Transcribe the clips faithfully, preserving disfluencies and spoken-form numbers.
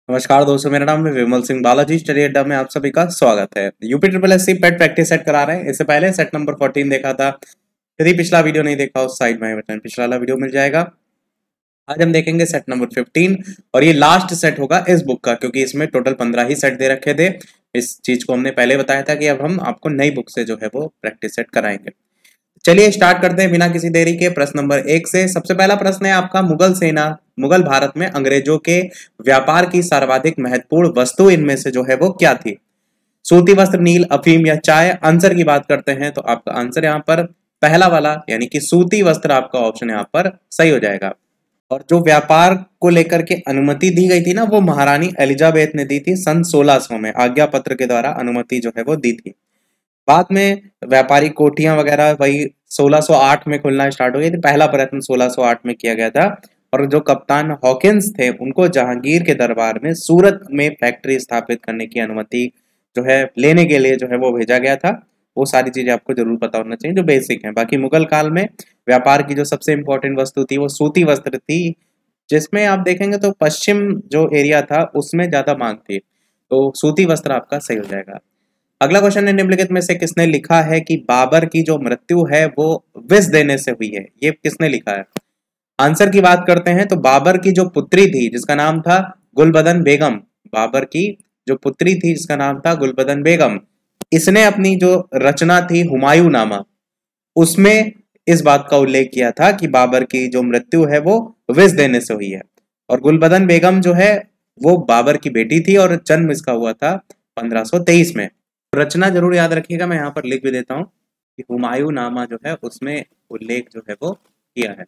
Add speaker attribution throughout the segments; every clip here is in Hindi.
Speaker 1: नमस्कार दोस्तों, मेरा नाम है विमल सिंह बालाजी। स्टडी अड्डा में आप सभी का स्वागत है। UP triple S C PET practice set करा रहे हैं। इससे पहले सेट नंबर फोर्टीन देखा था। यदि पिछला वीडियो नहीं देखा उस साइड में बटन पिछला वाला वीडियो मिल जाएगा। आज हम देखेंगे सेट नंबर फिफ्टीन और ये लास्ट सेट होगा इस बुक का, क्योंकि इसमें टोटल पंद्रह ही सेट दे रखे थे। इस चीज को हमने पहले बताया था कि अब हम आपको नई बुक से जो है वो प्रैक्टिस सेट कराएंगे। चलिए स्टार्ट करते हैं बिना किसी देरी के प्रश्न नंबर एक से। सबसे पहला प्रश्न है आपका, मुगल सेना मुगल भारत में अंग्रेजों के व्यापार की सर्वाधिक महत्वपूर्ण वस्तु इनमें से जो है वो क्या थी? सूती वस्त्र, नील, अफीम या चाय? आंसर की बात करते हैं तो आपका आंसर यहाँ पर पहला वाला यानी कि सूती वस्त्र आपका ऑप्शन यहाँ पर सही हो जाएगा। और जो व्यापार को लेकर के अनुमति दी गई थी ना, वो महारानी एलिजाबेथ ने दी थी सन सोलह सौ में। आज्ञा पत्र के द्वारा अनुमति जो है वो दी थी। बाद में व्यापारिक कोठियां वगैरह वही सोलह सौ आठ में खुलना स्टार्ट हो गई थी। पहला प्रयत्न सोलह सौ आठ में किया गया था। और जो कप्तान हॉकिंस थे उनको जहांगीर के दरबार में सूरत में फैक्ट्री स्थापित करने की अनुमति जो है लेने के लिए जो है वो भेजा गया था। वो सारी चीजें आपको जरूर पता होना चाहिए जो बेसिक है। बाकी मुगल काल में व्यापार की जो सबसे इंपॉर्टेंट वस्तु थी वो सूती वस्त्र थी, जिसमें आप देखेंगे तो पश्चिम जो एरिया था उसमें ज्यादा मांग थी। तो सूती वस्त्र आपका सही हो जाएगा। अगला क्वेश्चन है, निम्नलिखित में से किसने लिखा है कि बाबर की जो मृत्यु है वो विष देने से हुई है? ये किसने लिखा है? आंसर की बात करते हैं तो बाबर की जो पुत्री थी जिसका नाम था गुलबदन बेगम, बाबर की जो पुत्री थी जिसका नाम था गुलबदन बेगम, इसने अपनी जो रचना थी हुमायूं नामा, उसमें इस बात का उल्लेख किया था कि बाबर की जो मृत्यु है वो विष देने से हुई है। और गुलबदन बेगम जो है वो बाबर की बेटी थी और जन्म इसका हुआ था पंद्रह सौ तेईस में। रचना जरूर याद रखिएगा, मैं यहाँ पर लिख भी देता हूँ कि हुमायूं नामा जो है उसमें उल्लेख जो है वो किया है।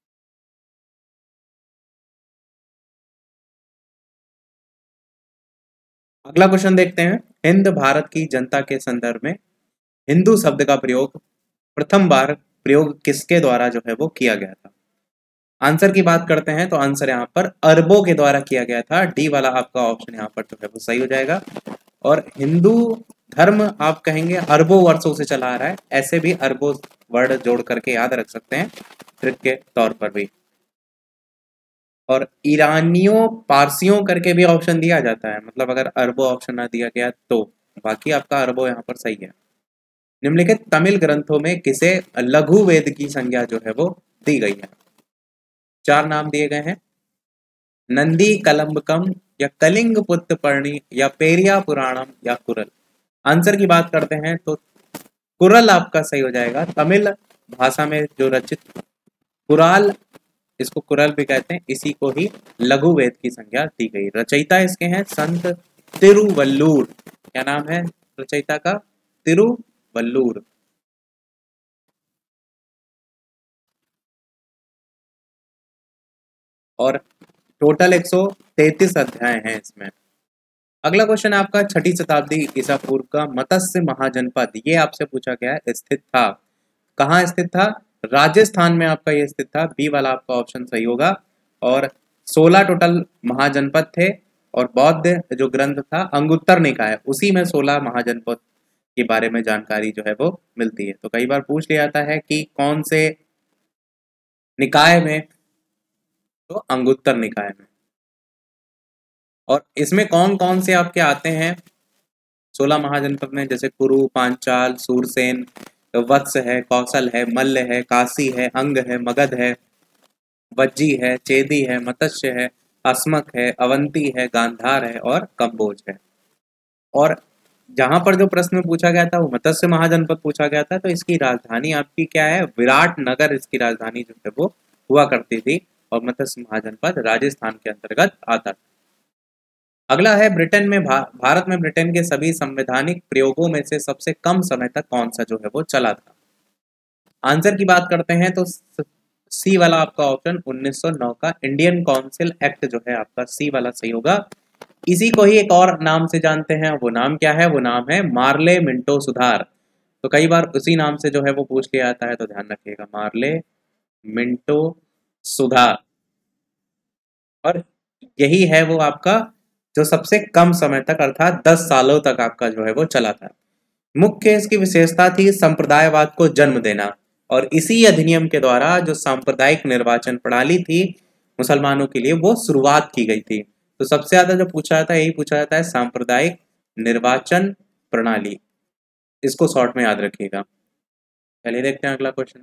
Speaker 1: अगला क्वेश्चन देखते हैं, हिंद भारत की जनता के संदर्भ में हिंदू शब्द का प्रयोग प्रथम बार प्रयोग किसके द्वारा जो है वो किया गया था? आंसर की बात करते हैं तो आंसर यहाँ पर अरबों के द्वारा किया गया था। डी वाला आपका ऑप्शन यहाँ पर जो है वो सही हो जाएगा। और हिंदू धर्म आप कहेंगे अरबों वर्षों से चला आ रहा है, ऐसे भी अरबों वर्ड जोड़ करके याद रख सकते हैं ट्रिक के तौर पर भी। और ईरानियों पारसियों करके भी ऑप्शन दिया जाता है, मतलब अगर अरबों ऑप्शन ना दिया गया तो बाकी आपका अरबों यहाँ पर सही है। निम्नलिखित तमिल ग्रंथों में किसे लघु वेद की संज्ञा जो है वो दी गई है? चार नाम दिए गए हैं, नंदी कलम्बकम या कलिंग पुत्र पर्णी या पेरिया पुराणम या कुरल। आंसर की बात करते हैं तो कुरल आपका सही हो जाएगा। तमिल भाषा में जो रचित कुराल, इसको कुरल भी कहते हैं, इसी को ही लघु वेद की संज्ञा दी गई। रचयिता इसके हैं संत तिरुवल्लुर। क्या नाम है रचयिता का? तिरुवल्लुर। और टोटल एक सौ तैतीस अध्याय हैं इसमें। अगला क्वेश्चन है आपका, छठी शताब्दी ईसा पूर्व का मत्स्य महाजनपद ये आपसे पूछा गया है, स्थित था कहाँ? स्थित था राजस्थान में आपका ये स्थित था। बी वाला आपका ऑप्शन सही होगा। और सोलह टोटल महाजनपद थे और बौद्ध जो ग्रंथ था अंगुत्तर निकाय, उसी में सोलह महाजनपद के बारे में जानकारी जो है वो मिलती है। तो कई बार पूछ लिया जाता है कि कौन से निकाय में, तो अंगुत्तर निकाय में। और इसमें कौन कौन से आपके आते हैं सोलह महाजनपद में? जैसे कुरु, पांचाल, सूरसेन, वत्स है, कौशल है, मल्ल है, काशी है, अंग है, मगध है, वज्जी है, चेदी है, मत्स्य है, अस्मक है, अवंती है, गांधार है और कंबोज है। और जहां पर जो प्रश्न पूछा गया था वो मत्स्य महाजनपद पूछा गया था, तो इसकी राजधानी आपकी क्या है? विराट नगर इसकी राजधानी जो है वो हुआ करती थी। और मत्स्य महाजनपद राजस्थान के अंतर्गत आता था। अगला है, ब्रिटेन में भा, भारत में ब्रिटेन के सभी संवैधानिक प्रयोगों में से सबसे कम समय तक कौन सा जो है वो चला था? आंसर की बात करते हैं तो सी वाला आपका ऑप्शन उन्नीस सौ नौ का इंडियन काउंसिल एक्ट जो है आपका सी वाला सही होगा। इसी को ही एक और नाम से जानते हैं, वो नाम क्या है? वो नाम है मार्ले मिंटो सुधार। तो कई बार उसी नाम से जो है वो पूछ लिया जाता है, तो ध्यान रखिएगा, मार्ले मिंटो सुधार। और यही है वो आपका जो सबसे कम समय तक अर्थात दस सालों तक आपका जो है वो चला था। मुख्य इसकी विशेषता थी संप्रदायवाद को जन्म देना। और इसी अधिनियम के द्वारा जो सांप्रदायिक निर्वाचन प्रणाली थी मुसलमानों के लिए वो शुरुआत की गई थी। तो सबसे ज्यादा जो पूछा जाता है यही पूछा जाता है सांप्रदायिक निर्वाचन प्रणाली। इसको शॉर्ट में याद रखिएगा। चलिए देखते हैं अगला क्वेश्चन।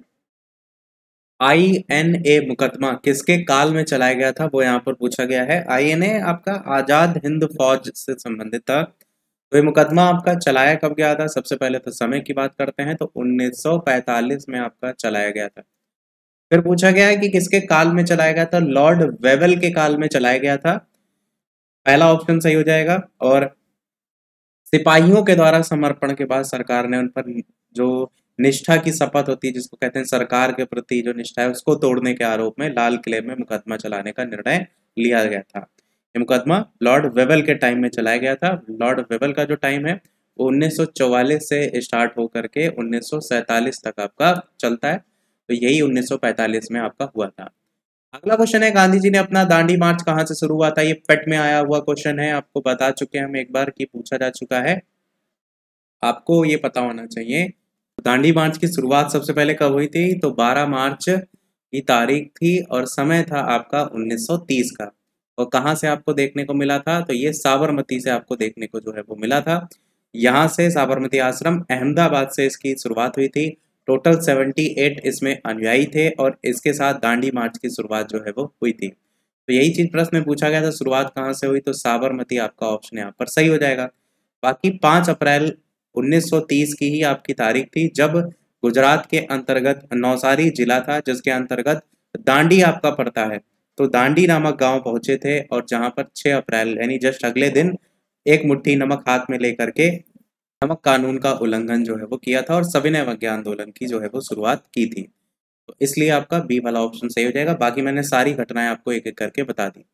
Speaker 1: आई एन ए मुकदमा किसके काल में चलाया गया था, वो यहाँ पर पूछा गया है। आई एन ए आपका आजाद हिंद फौज से संबंधित था। तो ये मुकदमा आपका चलाया कब गया था? सबसे पहले तो समय की बात करते हैं तो उन्नीस सौ पैंतालीस में आपका चलाया गया था। फिर पूछा गया है कि किसके काल में चलाया गया था? लॉर्ड वेवेल के काल में चलाया गया था। पहला ऑप्शन सही हो जाएगा। और सिपाहियों के द्वारा समर्पण के बाद सरकार ने उन पर जो निष्ठा की शपथ होती है, जिसको कहते हैं सरकार के प्रति जो निष्ठा है, उसको तोड़ने के आरोप में लाल किले में मुकदमा चलाने का निर्णय लिया गया था। ये मुकदमा लॉर्ड वेवेल के टाइम में चलाया गया था। लॉर्ड वेवेल का जो टाइम है वो उन्नीस सौ चौवालीस से स्टार्ट होकर के उन्नीस सौ सैंतालीस तक आपका चलता है। तो यही उन्नीस सौ पैंतालीस में आपका हुआ था। अगला क्वेश्चन है, गांधी जी ने अपना दांडी मार्च कहाँ से शुरू हुआ था? ये पेट में आया हुआ क्वेश्चन है, आपको बता चुके हैं हम एक बार कि पूछा जा चुका है, आपको ये पता होना चाहिए। दांडी मार्च की शुरुआत सबसे पहले कब हुई थी? तो बारह मार्च की तारीख थी और समय था आपका उन्नीस सौ तीस का। और कहाँ से आपको देखने को मिला था? तो ये साबरमती से आपको देखने को जो है वो मिला था। यहाँ से साबरमती आश्रम अहमदाबाद से इसकी शुरुआत हुई थी। टोटल अठहत्तर इसमें अनुयायी थे और इसके साथ दांडी मार्च की शुरुआत जो है वो हुई थी। तो यही चीज प्रश्न में पूछा गया था, शुरुआत कहाँ से हुई? तो साबरमती आपका ऑप्शन यहाँ पर सही हो जाएगा। बाकी पाँच अप्रैल उन्नीस सौ तीस की ही आपकी तारीख थी जब गुजरात के अंतर्गत नौसारी जिला था, जिसके अंतर्गत दांडी आपका पड़ता है। तो दांडी नामक गांव पहुंचे थे और जहां पर छह अप्रैल यानी जस्ट अगले दिन एक मुट्ठी नमक हाथ में लेकर के नमक कानून का उल्लंघन जो है वो किया था और सविनय अवज्ञा आंदोलन की जो है वो शुरुआत की थी। तो इसलिए आपका बी वाला ऑप्शन सही हो जाएगा। बाकी मैंने सारी घटनाएं आपको एक एक करके बता दी।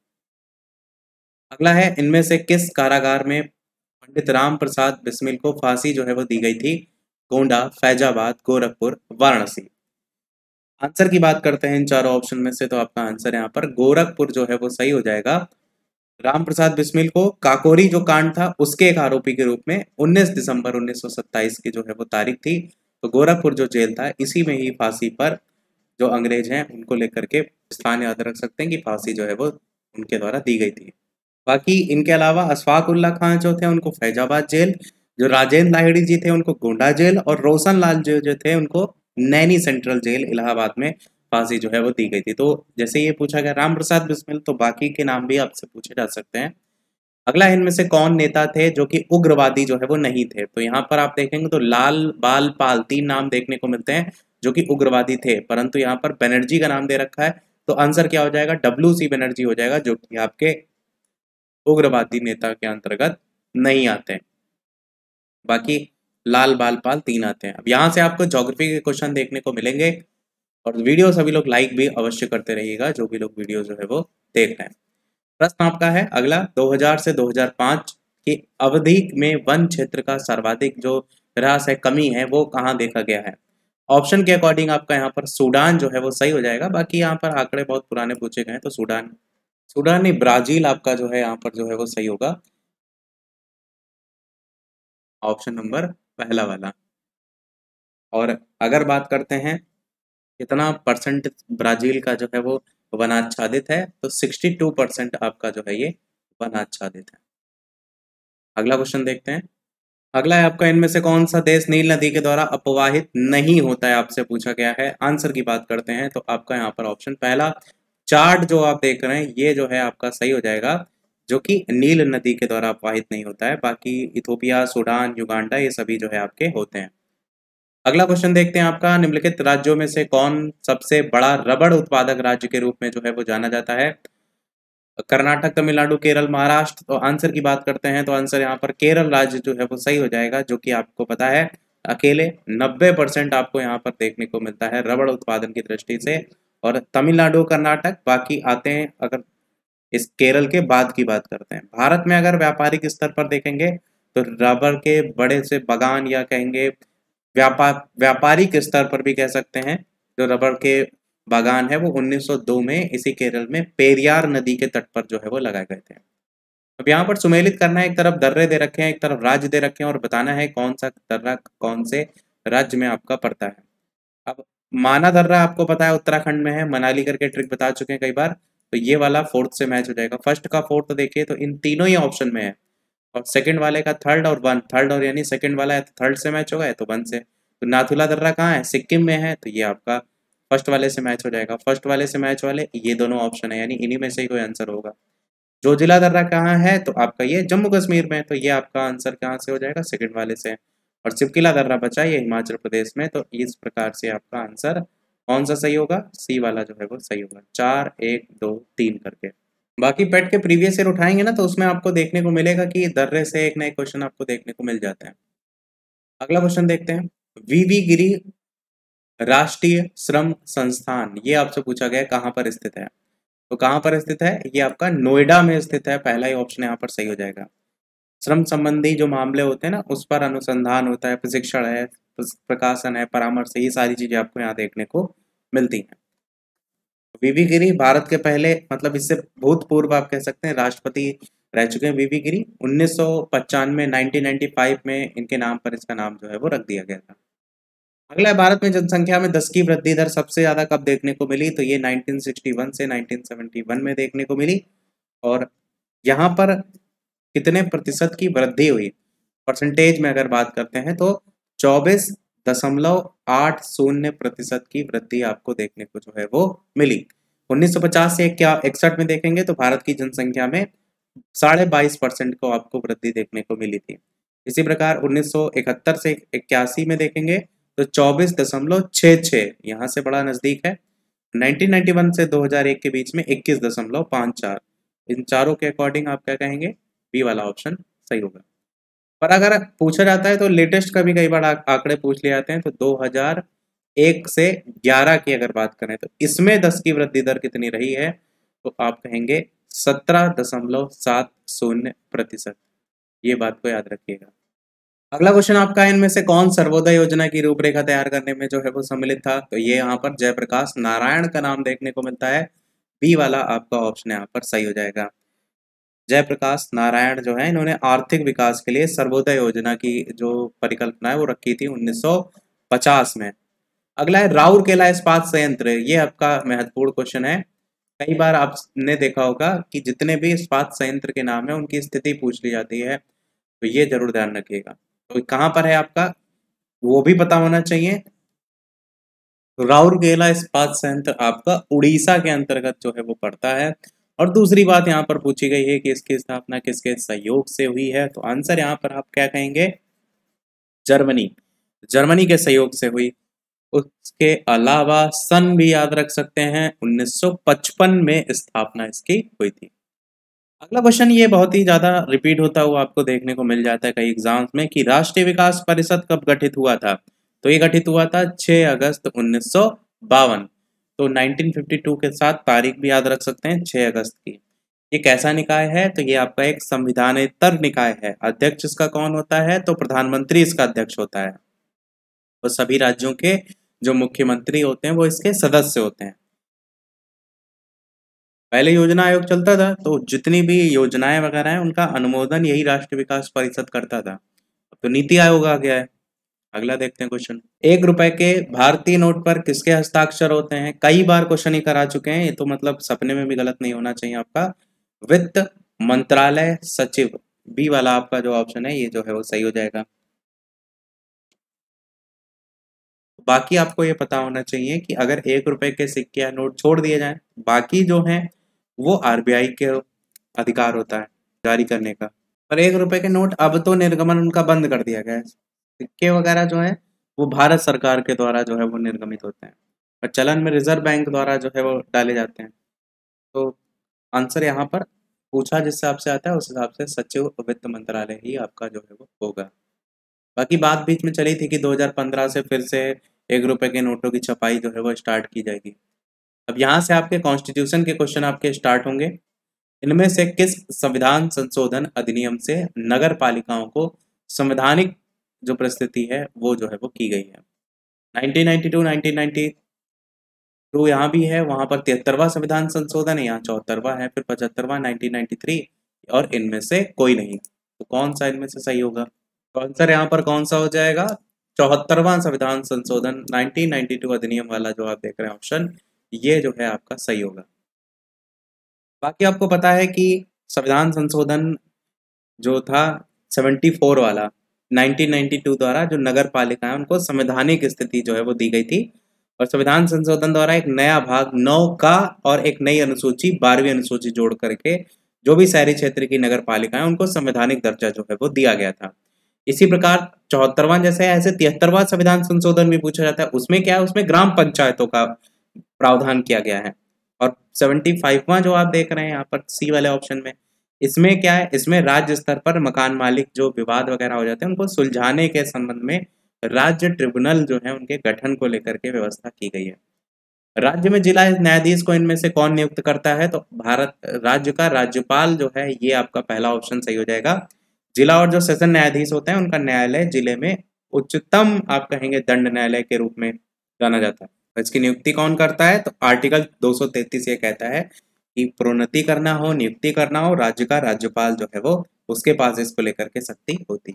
Speaker 1: अगला है, इनमें से किस कारागार में पंडित राम प्रसाद बिस्मिल को फांसी जो है वो दी गई थी? गोंडा, फैजाबाद, गोरखपुर, वाराणसी। आंसर की बात करते हैं इन चारों ऑप्शन में से, तो आपका आंसर यहाँ पर गोरखपुर जो है वो सही हो जाएगा। राम प्रसाद बिस्मिल को काकोरी जो कांड था उसके एक आरोपी के रूप में उन्नीस दिसंबर उन्नीस सौ सत्ताईस की जो है वो तारीख थी। तो गोरखपुर जो जेल था इसी में ही फांसी पर जो अंग्रेज हैं उनको लेकर के स्थान याद रख सकते हैं कि फांसी जो है वो उनके द्वारा दी गई थी। बाकी इनके अलावा अशफाक उल्ला खान जो थे उनको फैजाबाद जेल, जो राजेंद्र लाहिड़ी जी थे उनको गोंडा जेल और रोशन लाल जो जो थे उनको नैनी सेंट्रल जेल इलाहाबाद में फांसी जो है वो दी गई थी। तो जैसे ये पूछा गया राम प्रसाद बिस्मिल, तो बाकी के नाम भी आपसे पूछे जा सकते हैं। अगला, इनमें से कौन नेता थे जो कि उग्रवादी जो है वो नहीं थे? तो यहाँ पर आप देखेंगे तो लाल बाल पाल तीन नाम देखने को मिलते हैं जो कि उग्रवादी थे, परंतु यहाँ पर बनर्जी का नाम दे रखा है। तो आंसर क्या हो जाएगा? डब्ल्यू सी बनर्जी हो जाएगा, जो कि आपके उग्रवादी नेता के अंतर्गत नहीं आते हैं। बाकी लाल बाल पाल तीन आते हैं। अब यहाँ से आपको ज्योग्राफी के क्वेश्चन देखने को मिलेंगे और वीडियो सभी लोग लाइक भी अवश्य करते रहिएगा, जो भी लोग वीडियो जो है वो देख रहे हैं। प्रश्न आपका है अगला, दो हज़ार से दो हज़ार पाँच की अवधि में वन क्षेत्र का सर्वाधिक जो ह्रास है, कमी है, वो कहाँ देखा गया है? ऑप्शन के अकॉर्डिंग आपका यहाँ पर सूडान जो है वो सही हो जाएगा। बाकी यहाँ पर आंकड़े बहुत पुराने पूछे गए हैं, तो सूडान सूडान नहीं, ब्राजील आपका जो है यहाँ पर जो है वो सही होगा, ऑप्शन नंबर पहला वाला। और अगर बात करते हैं कितना परसेंट ब्राजील का जो है वो वनाच्छादित है, तो बासठ परसेंट आपका जो है ये वनाच्छादित है। अगला क्वेश्चन देखते हैं। अगला है आपका, इनमें से कौन सा देश नील नदी के द्वारा अपवाहित नहीं होता है? आपसे पूछा गया है। आंसर की बात करते हैं तो आपका यहाँ पर ऑप्शन पहला चार्ट जो आप देख रहे हैं ये जो है आपका सही हो जाएगा, जो कि नील नदी के द्वारा अपवाहित नहीं होता है। बाकी इथोपिया, सूडान, युगांडा ये सभी जो है आपके होते हैं। अगला क्वेश्चन देखते हैं आपका, निम्नलिखित राज्यों में से कौन सबसे बड़ा रबड़ उत्पादक राज्य के रूप में जो है वो जाना जाता है? कर्नाटक, तमिलनाडु, केरल, महाराष्ट्र। तो आंसर की बात करते हैं तो आंसर यहाँ पर केरल राज्य जो है वो सही हो जाएगा, जो कि आपको पता है अकेले नब्बे परसेंट आपको यहाँ पर देखने को मिलता है रबड़ उत्पादन की दृष्टि से। और तमिलनाडु, कर्नाटक बाकी आते हैं अगर इस केरल के बाद की बात करते हैं। भारत में अगर व्यापारिक स्तर पर देखेंगे तो रबर के बड़े से बागान, या कहेंगे व्यापार व्यापारिक स्तर पर भी कह सकते हैं, जो रबर के बागान है वो उन्नीस सौ दो में इसी केरल में पेरियार नदी के तट पर जो है वो लगाए गए थे। अब यहाँ पर सुमेलित करना है, एक तरफ दर्रे दे रखे हैं, एक तरफ राज्य दे रखे हैं, और बताना है कौन सा दर्रा कौन से राज्य में आपका पड़ता है। अब माना दर्रा आपको पता है उत्तराखंड में है, मनाली करके ट्रिक बता चुके हैं कई बार। तो ये वाला फोर्थ से मैच हो जाएगा। फर्स्ट का फोर्थ देखिए तो इन तीनों ही ऑप्शन में है, और सेकंड वाले का थर्ड और वन, थर्ड और यानी सेकंड वाला है तो थर्ड से मैच होगा, है तो वन से। तो नाथुला दर्रा कहाँ है, सिक्किम में है, तो ये आपका फर्स्ट वाले से मैच हो जाएगा। फर्स्ट वाले से मैच वाले ये दोनों ऑप्शन है, यानी इन्हीं में से ही कोई आंसर होगा। जोजिला दर्रा कहाँ है, तो आपका ये जम्मू कश्मीर में, तो ये आपका आंसर कहाँ से हो जाएगा, सेकंड वाले से। और सिपकिला दर्रा बचा ये हिमाचल प्रदेश में, तो इस प्रकार से आपका आंसर कौन सा सही होगा, सी वाला जो है वो सही होगा। चार एक दो तीन करके। बाकी पेट के प्रीवियस ईयर उठाएंगे ना तो उसमें आपको देखने को मिलेगा कि दर्रे से एक नए क्वेश्चन आपको देखने को मिल जाते हैं। अगला क्वेश्चन देखते हैं। वीवी गिरी राष्ट्रीय श्रम संस्थान, ये आपसे पूछा गया कहाँ पर स्थित है, तो कहाँ पर स्थित है, ये आपका नोएडा में स्थित है। पहला ही ऑप्शन यहाँ पर सही हो जाएगा। श्रम संबंधी जो मामले होते हैं ना उस पर अनुसंधान होता है, प्रशिक्षण है, प्रकाशन है, परामर्श है, ये सारी चीजें आपको यहाँ देखने को मिलती हैं। वीवी गिरी भारत के पहले, मतलब इससे भूतपूर्व आप कह सकते हैं, राष्ट्रपति रह चुके हैं वीवी गिरी। उन्नीस सौ पचानवे नाइनटीन नाइन्टी फाइव में इनके नाम पर इसका नाम जो है वो रख दिया गया था। अगला है, भारत में जनसंख्या में दस की वृद्धि दर सबसे ज्यादा कब देखने को मिली, तो ये नाइनटीन सिक्सटी वन से नाइनटीन सेवेंटी वन में देखने को मिली। और यहाँ पर कितने प्रतिशत की वृद्धि हुई, परसेंटेज में अगर बात करते हैं तो चौबीस दशमलव आठ शून्य प्रतिशत की वृद्धि आपको देखने को जो है वो मिली। उन्नीस सौ पचास से क्या इकसठ में देखेंगे तो भारत की जनसंख्या में साढ़े बाईस परसेंट को आपको वृद्धि देखने को मिली थी। इसी प्रकार उन्नीस सौ इकहत्तर से इक्यासी में देखेंगे तो चौबीस दशमलव छः छः, यहाँ से बड़ा नजदीक है। नाइनटीन नाइन्टी वन से दो हज़ार एक के बीच में इक्कीस दशमलव पाँच चार। इन चारों के अकॉर्डिंग आप क्या कहेंगे, बी वाला ऑप्शन सही होगा। पर अगर पूछा जाता है तो लेटेस्ट का भी कई बार आंकड़े पूछ लिए जाते हैं, तो दो हज़ार एक से ग्यारह की अगर बात करें तो इसमें दस की वृद्धि दर कितनी रही है, तो आप कहेंगे सत्रह दशमलव सात शून्य प्रतिशत। ये बात को याद रखिएगा। अगला क्वेश्चन आपका, इनमें से कौन सर्वोदय योजना की रूपरेखा तैयार करने में जो है वो सम्मिलित था, तो ये यहाँ पर जयप्रकाश नारायण का नाम देखने को मिलता है। बी वाला आपका ऑप्शन यहाँ पर सही हो जाएगा। जयप्रकाश नारायण जो है इन्होंने आर्थिक विकास के लिए सर्वोदय योजना की जो परिकल्पना है वो रखी थी उन्नीस सौ पचास में। अगला है राउरकेला इस्पात संयंत्र, ये आपका महत्वपूर्ण क्वेश्चन है। कई बार आपने देखा होगा कि जितने भी इस्पात संयंत्र के नाम है उनकी स्थिति पूछ ली जाती है, तो ये जरूर ध्यान रखिएगा। तो कहाँ पर है आपका वो भी पता होना चाहिए। राउरकेला इस्पात संयंत्र आपका उड़ीसा के अंतर्गत जो है वो पड़ता है। और दूसरी बात यहाँ पर पूछी गई है कि इसकी स्थापना किसके सहयोग से हुई है, तो आंसर यहाँ पर आप क्या कहेंगे, जर्मनी, जर्मनी के सहयोग से हुई। उसके अलावा सन भी याद रख सकते हैं, उन्नीस सौ पचपन में स्थापना इसकी हुई थी। अगला क्वेश्चन ये बहुत ही ज्यादा रिपीट होता हुआ आपको देखने को मिल जाता है कई एग्जाम्स में कि राष्ट्रीय विकास परिषद कब गठित हुआ था, तो ये गठित हुआ था छह अगस्त उन्नीस सौ बावन। तो नाइनटीन फिफ्टी टू के साथ तारीख भी याद रख सकते हैं, छह अगस्त की। ये कैसा निकाय है, तो ये आपका एक संविधानेतर निकाय है। अध्यक्ष इसका कौन होता है, तो प्रधानमंत्री इसका अध्यक्ष होता है। और सभी राज्यों के जो मुख्यमंत्री होते हैं वो इसके सदस्य होते हैं। पहले योजना आयोग चलता था तो जितनी भी योजनाएं वगैरह हैं उनका अनुमोदन यही राष्ट्रीय विकास परिषद करता था। अब तो नीति आयोग आ गया है। अगला देखते हैं क्वेश्चन, एक रुपए के भारतीय नोट पर किसके हस्ताक्षर होते हैं। कई बार क्वेश्चन ही करा चुके हैं, ये तो मतलब सपने में भी गलत नहीं होना चाहिए आपका। वित्त मंत्रालय सचिव, बी वाला आपका जो ऑप्शन है ये जो है वो सही हो जाएगा। बाकी आपको ये पता होना चाहिए कि अगर एक रुपए के सिक्के या नोट छोड़ दिए जाएं, बाकी जो हैं वो आरबीआई के अधिकार होता है जारी करने का। पर एक रुपए के नोट अब तो निर्गमन उनका बंद कर दिया गया है। सिक्के वगैरह जो है वो भारत सरकार के द्वारा जो है वो निर्गमित होते हैं, और चलन में रिजर्व बैंक द्वारा जो है वो डाले जाते हैं। तो आंसर यहाँ पर पूछा जिस हिसाब से आता है उस हिसाब से सचिव वित्त मंत्रालय ही आपका जो है वो होगा। बाकी बात बीच में चली थी कि दो हज़ार पंद्रह से फिर से एक रुपए के नोटों की छपाई जो है वो स्टार्ट की जाएगी। अब यहाँ से आपके कॉन्स्टिट्यूशन के क्वेश्चन आपके स्टार्ट होंगे। इनमें से किस संविधान संशोधन अधिनियम से नगर पालिकाओं को संवैधानिक जो परिस्थिति है वो जो है वो की गई है। Nineteen ninety two nineteen ninety two यहाँ भी है, वहां पर तिहत्तरवा संविधान संशोधन है, यहाँ चौहत्तरवा है, फिर पचहत्तरवा नाइनटीन नाइन्टी थ्री, और इनमें से कोई नहीं। तो कौन सा इनमें से सही होगा, तो आंसर यहाँ पर कौन सा हो जाएगा, चौहत्तरवां संविधान संशोधन नाइनटीन नाइन्टी टू अधिनियम वाला जो आप देख रहे हैं ऑप्शन, ये जो है आपका सही होगा। बाकी आपको पता है कि संविधान संशोधन जो था चौहत्तर वाला नाइनटीन नाइंटी टू द्वारा जो नगर पालिका है उनको संवैधानिक स्थिति जो है वो दी गई थी, और संविधान संशोधन द्वारा एक नया भाग नौ का और एक नई अनुसूची बारहवीं अनुसूची जोड़ करके जो भी शहरी क्षेत्र की नगर पालिका है उनको संवैधानिक दर्जा जो है वो दिया गया था। इसी प्रकार चौहत्तरवां जैसे ऐसे तिहत्तरवां संविधान संशोधन भी पूछा जाता है, उसमें क्या है, उसमें ग्राम पंचायतों का प्रावधान किया गया है। और सेवेंटी फाइववां जो आप देख रहे हैं यहाँ पर सी वाले ऑप्शन में, इसमें क्या है, इसमें राज्य स्तर पर मकान मालिक जो विवाद वगैरह हो जाते हैं उनको सुलझाने के संबंध में राज्य ट्रिब्यूनल जो है उनके गठन को लेकर के व्यवस्था की गई है। राज्य में जिला न्यायाधीश को इनमें से कौन नियुक्त करता है, तो भारत राज्य का राज्यपाल जो है, ये आपका पहला ऑप्शन सही हो जाएगा। जिला और जो सेशन न्यायाधीश होते हैं उनका न्यायालय जिले में उच्चतम आप कहेंगे दंड न्यायालय के रूप में जाना जाता है। इसकी नियुक्ति कौन करता है, तो आर्टिकल दो सौ तैंतीस ये कहता है कि प्रोन्नति करना हो, नियुक्ति करना हो, राज्य का राज्यपाल जो है वो उसके पास इसको लेकर के शक्ति होती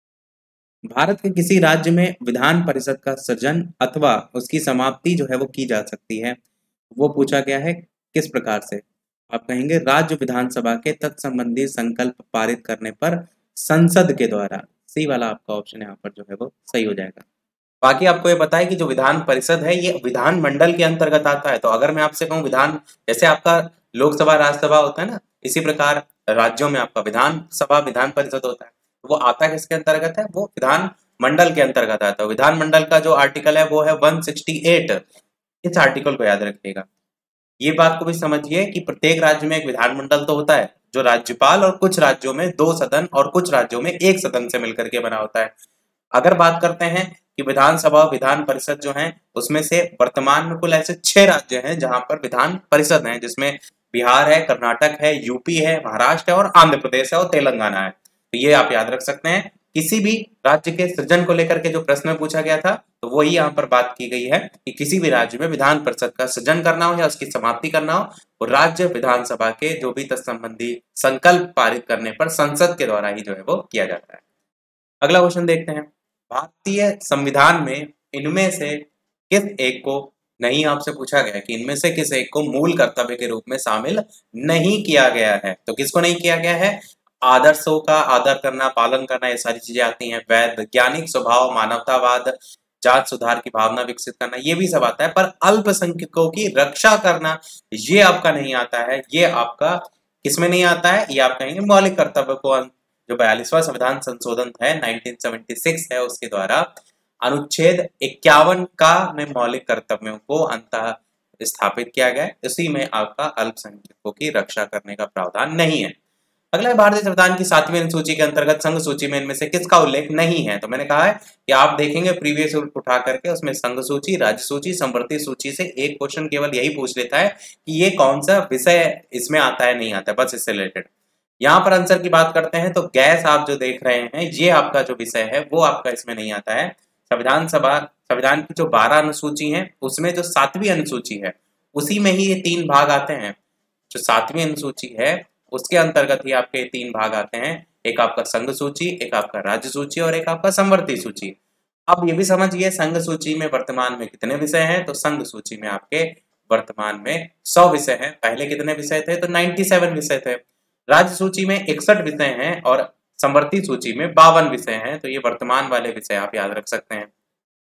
Speaker 1: है। भारत के किसी राज्य में विधान परिषद का सृजन अथवा उसकी समाप्ति जो है वो की जा सकती है, वो पूछा गया है किस प्रकार से, आप कहेंगे राज्य विधानसभा के तत्संबंधी संकल्प पारित करने पर संसद के द्वारा। सी वाला आपका ऑप्शन यहाँ पर जो है वो सही हो जाएगा। बाकी आपको ये पता है कि जो विधान परिषद है ये विधान मंडल के अंतर्गत आता है। तो अगर मैं आपसे कहूँ विधान, जैसे आपका लोकसभा राज्यसभा होता है ना, इसी प्रकार राज्यों में आपका विधान सभा विधान परिषद होता है, तो वो आता किसके अंतर्गत है, वो विधान मंडल के अंतर्गत आता है। विधान मंडल का जो आर्टिकल है वो है वन सिक्सटी एट। इस आर्टिकल को याद रखिएगा। ये बात को भी समझिए कि प्रत्येक राज्य में एक विधानमंडल तो होता है जो राज्यपाल और कुछ राज्यों में दो सदन और कुछ राज्यों में एक सदन से मिलकर के बना होता है। अगर बात करते हैं कि विधानसभा विधान परिषद जो है उसमें से वर्तमान में कुल ऐसे छह राज्य हैं जहां पर विधान परिषद है, जिसमें बिहार है, कर्नाटक है, यूपी है, महाराष्ट्र है और आंध्र प्रदेश है और तेलंगाना है। तो ये आप याद रख सकते हैं। किसी भी राज्य के सृजन को लेकर के जो प्रश्न पूछा गया था तो वही यहाँ पर बात की गई है कि किसी भी राज्य में विधान परिषद का सृजन करना हो या उसकी समाप्ति करना हो, वो राज्य विधानसभा के जो भी तत्संबंधी संकल्प पारित करने पर संसद के द्वारा ही जो है वो किया जाता है। अगला क्वेश्चन देखते हैं। भारतीय संविधान में इनमें से किस एक को नहीं, आपसे पूछा गया कि इनमें से किस एक को मूल कर्तव्य के रूप में शामिल नहीं किया गया है। तो किसको नहीं किया गया है, आदर्शों का आदर करना, पालन करना, ये सारी चीजें आती हैं। वैज्ञानिक स्वभाव, मानवतावाद, जात सुधार की भावना विकसित करना, ये भी सब आता है। पर अल्पसंख्यकों की रक्षा करना ये आपका नहीं आता है। ये आपका किसमें नहीं आता है, ये आप कहेंगे मौलिक कर्तव्य को, जो बयालीसवां संविधान संशोधन है नाइनटीन सेवेंटी सिक्स है उसके द्वारा अनुच्छेद इक्यावन का में मौलिक कर्तव्यों को अंतः स्थापित किया गया है। इसी में आपका अल्पसंख्यकों की रक्षा करने का प्रावधान नहीं है। अगला है भारतीय संविधान की सातवीं अनुसूची के अंतर्गत संघ सूची में इनमें से किसका उल्लेख नहीं है। तो मैंने कहा है कि आप देखेंगे प्रीवियस उठा करके उसमें संघ सूची, राज्य सूची, समवर्ती सूची से एक क्वेश्चन केवल यही पूछ लेता है कि ये कौन सा विषय इसमें आता है, नहीं आता है, बस इससे रिलेटेड। यहाँ पर आंसर की बात करते हैं तो गैस आप जो देख रहे हैं ये आपका जो विषय है वो आपका इसमें नहीं आता है। संविधान सभा संविधान की जो बारह अनुसूची है उसमें जो सातवीं अनुसूची है उसी में ही ये तीन भाग आते हैं। जो सातवीं अनुसूची है उसके अंतर्गत ही आपके तीन भाग आते हैं, एक आपका संघ सूची, एक आपका राज्य सूची और एक आपका समवर्ती सूची। अब ये भी समझिए संघ सूची में वर्तमान में कितने विषय हैं, तो संघ सूची में आपके वर्तमान में सौ विषय हैं। पहले कितने विषय थे, तो सत्तानवे विषय थे। राज्य सूची में इकसठ विषय हैं और समवर्ती सूची में बावन विषय हैं। तो ये वर्तमान वाले विषय आप याद रख सकते हैं।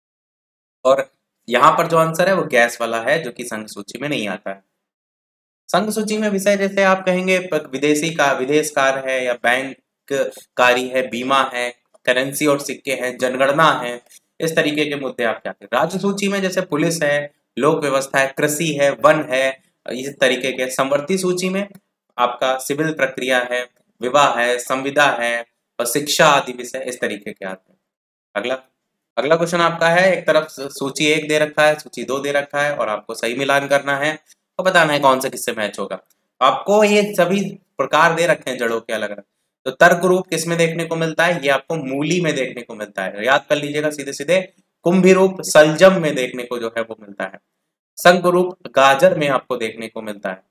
Speaker 1: और यहाँ पर जो आंसर है वो गैस वाला है जो कि संघ सूची में नहीं आता है। संघ सूची में विषय जैसे आप कहेंगे विदेशी का विदेश कार्य है या बैंक कारी है, बीमा है, करेंसी और सिक्के हैं, जनगणना है, इस तरीके के मुद्दे आप क्या करें। राज्य सूची में जैसे पुलिस है, लोक व्यवस्था है, कृषि है, वन है, इस तरीके के। समवर्ती सूची में आपका सिविल प्रक्रिया है, विवाह है, संविदा है और शिक्षा आदि विषय इस तरीके के आते हैं। अगला अगला क्वेश्चन आपका है, एक तरफ सूची एक दे रखा है, सूची दो दे रखा है और आपको सही मिलान करना है तो बताना है कौन सा किससे मैच होगा। आपको ये सभी प्रकार दे रखे हैं जड़ों के अलग अलग। तो तर्क रूप किसमें देखने को मिलता है, ये आपको मूली में देखने को मिलता है, याद कर लीजिएगा सीधे सीधे। कुंभी रूप सलजम में देखने को जो है वो मिलता है। शंख रूप गाजर में आपको देखने को मिलता है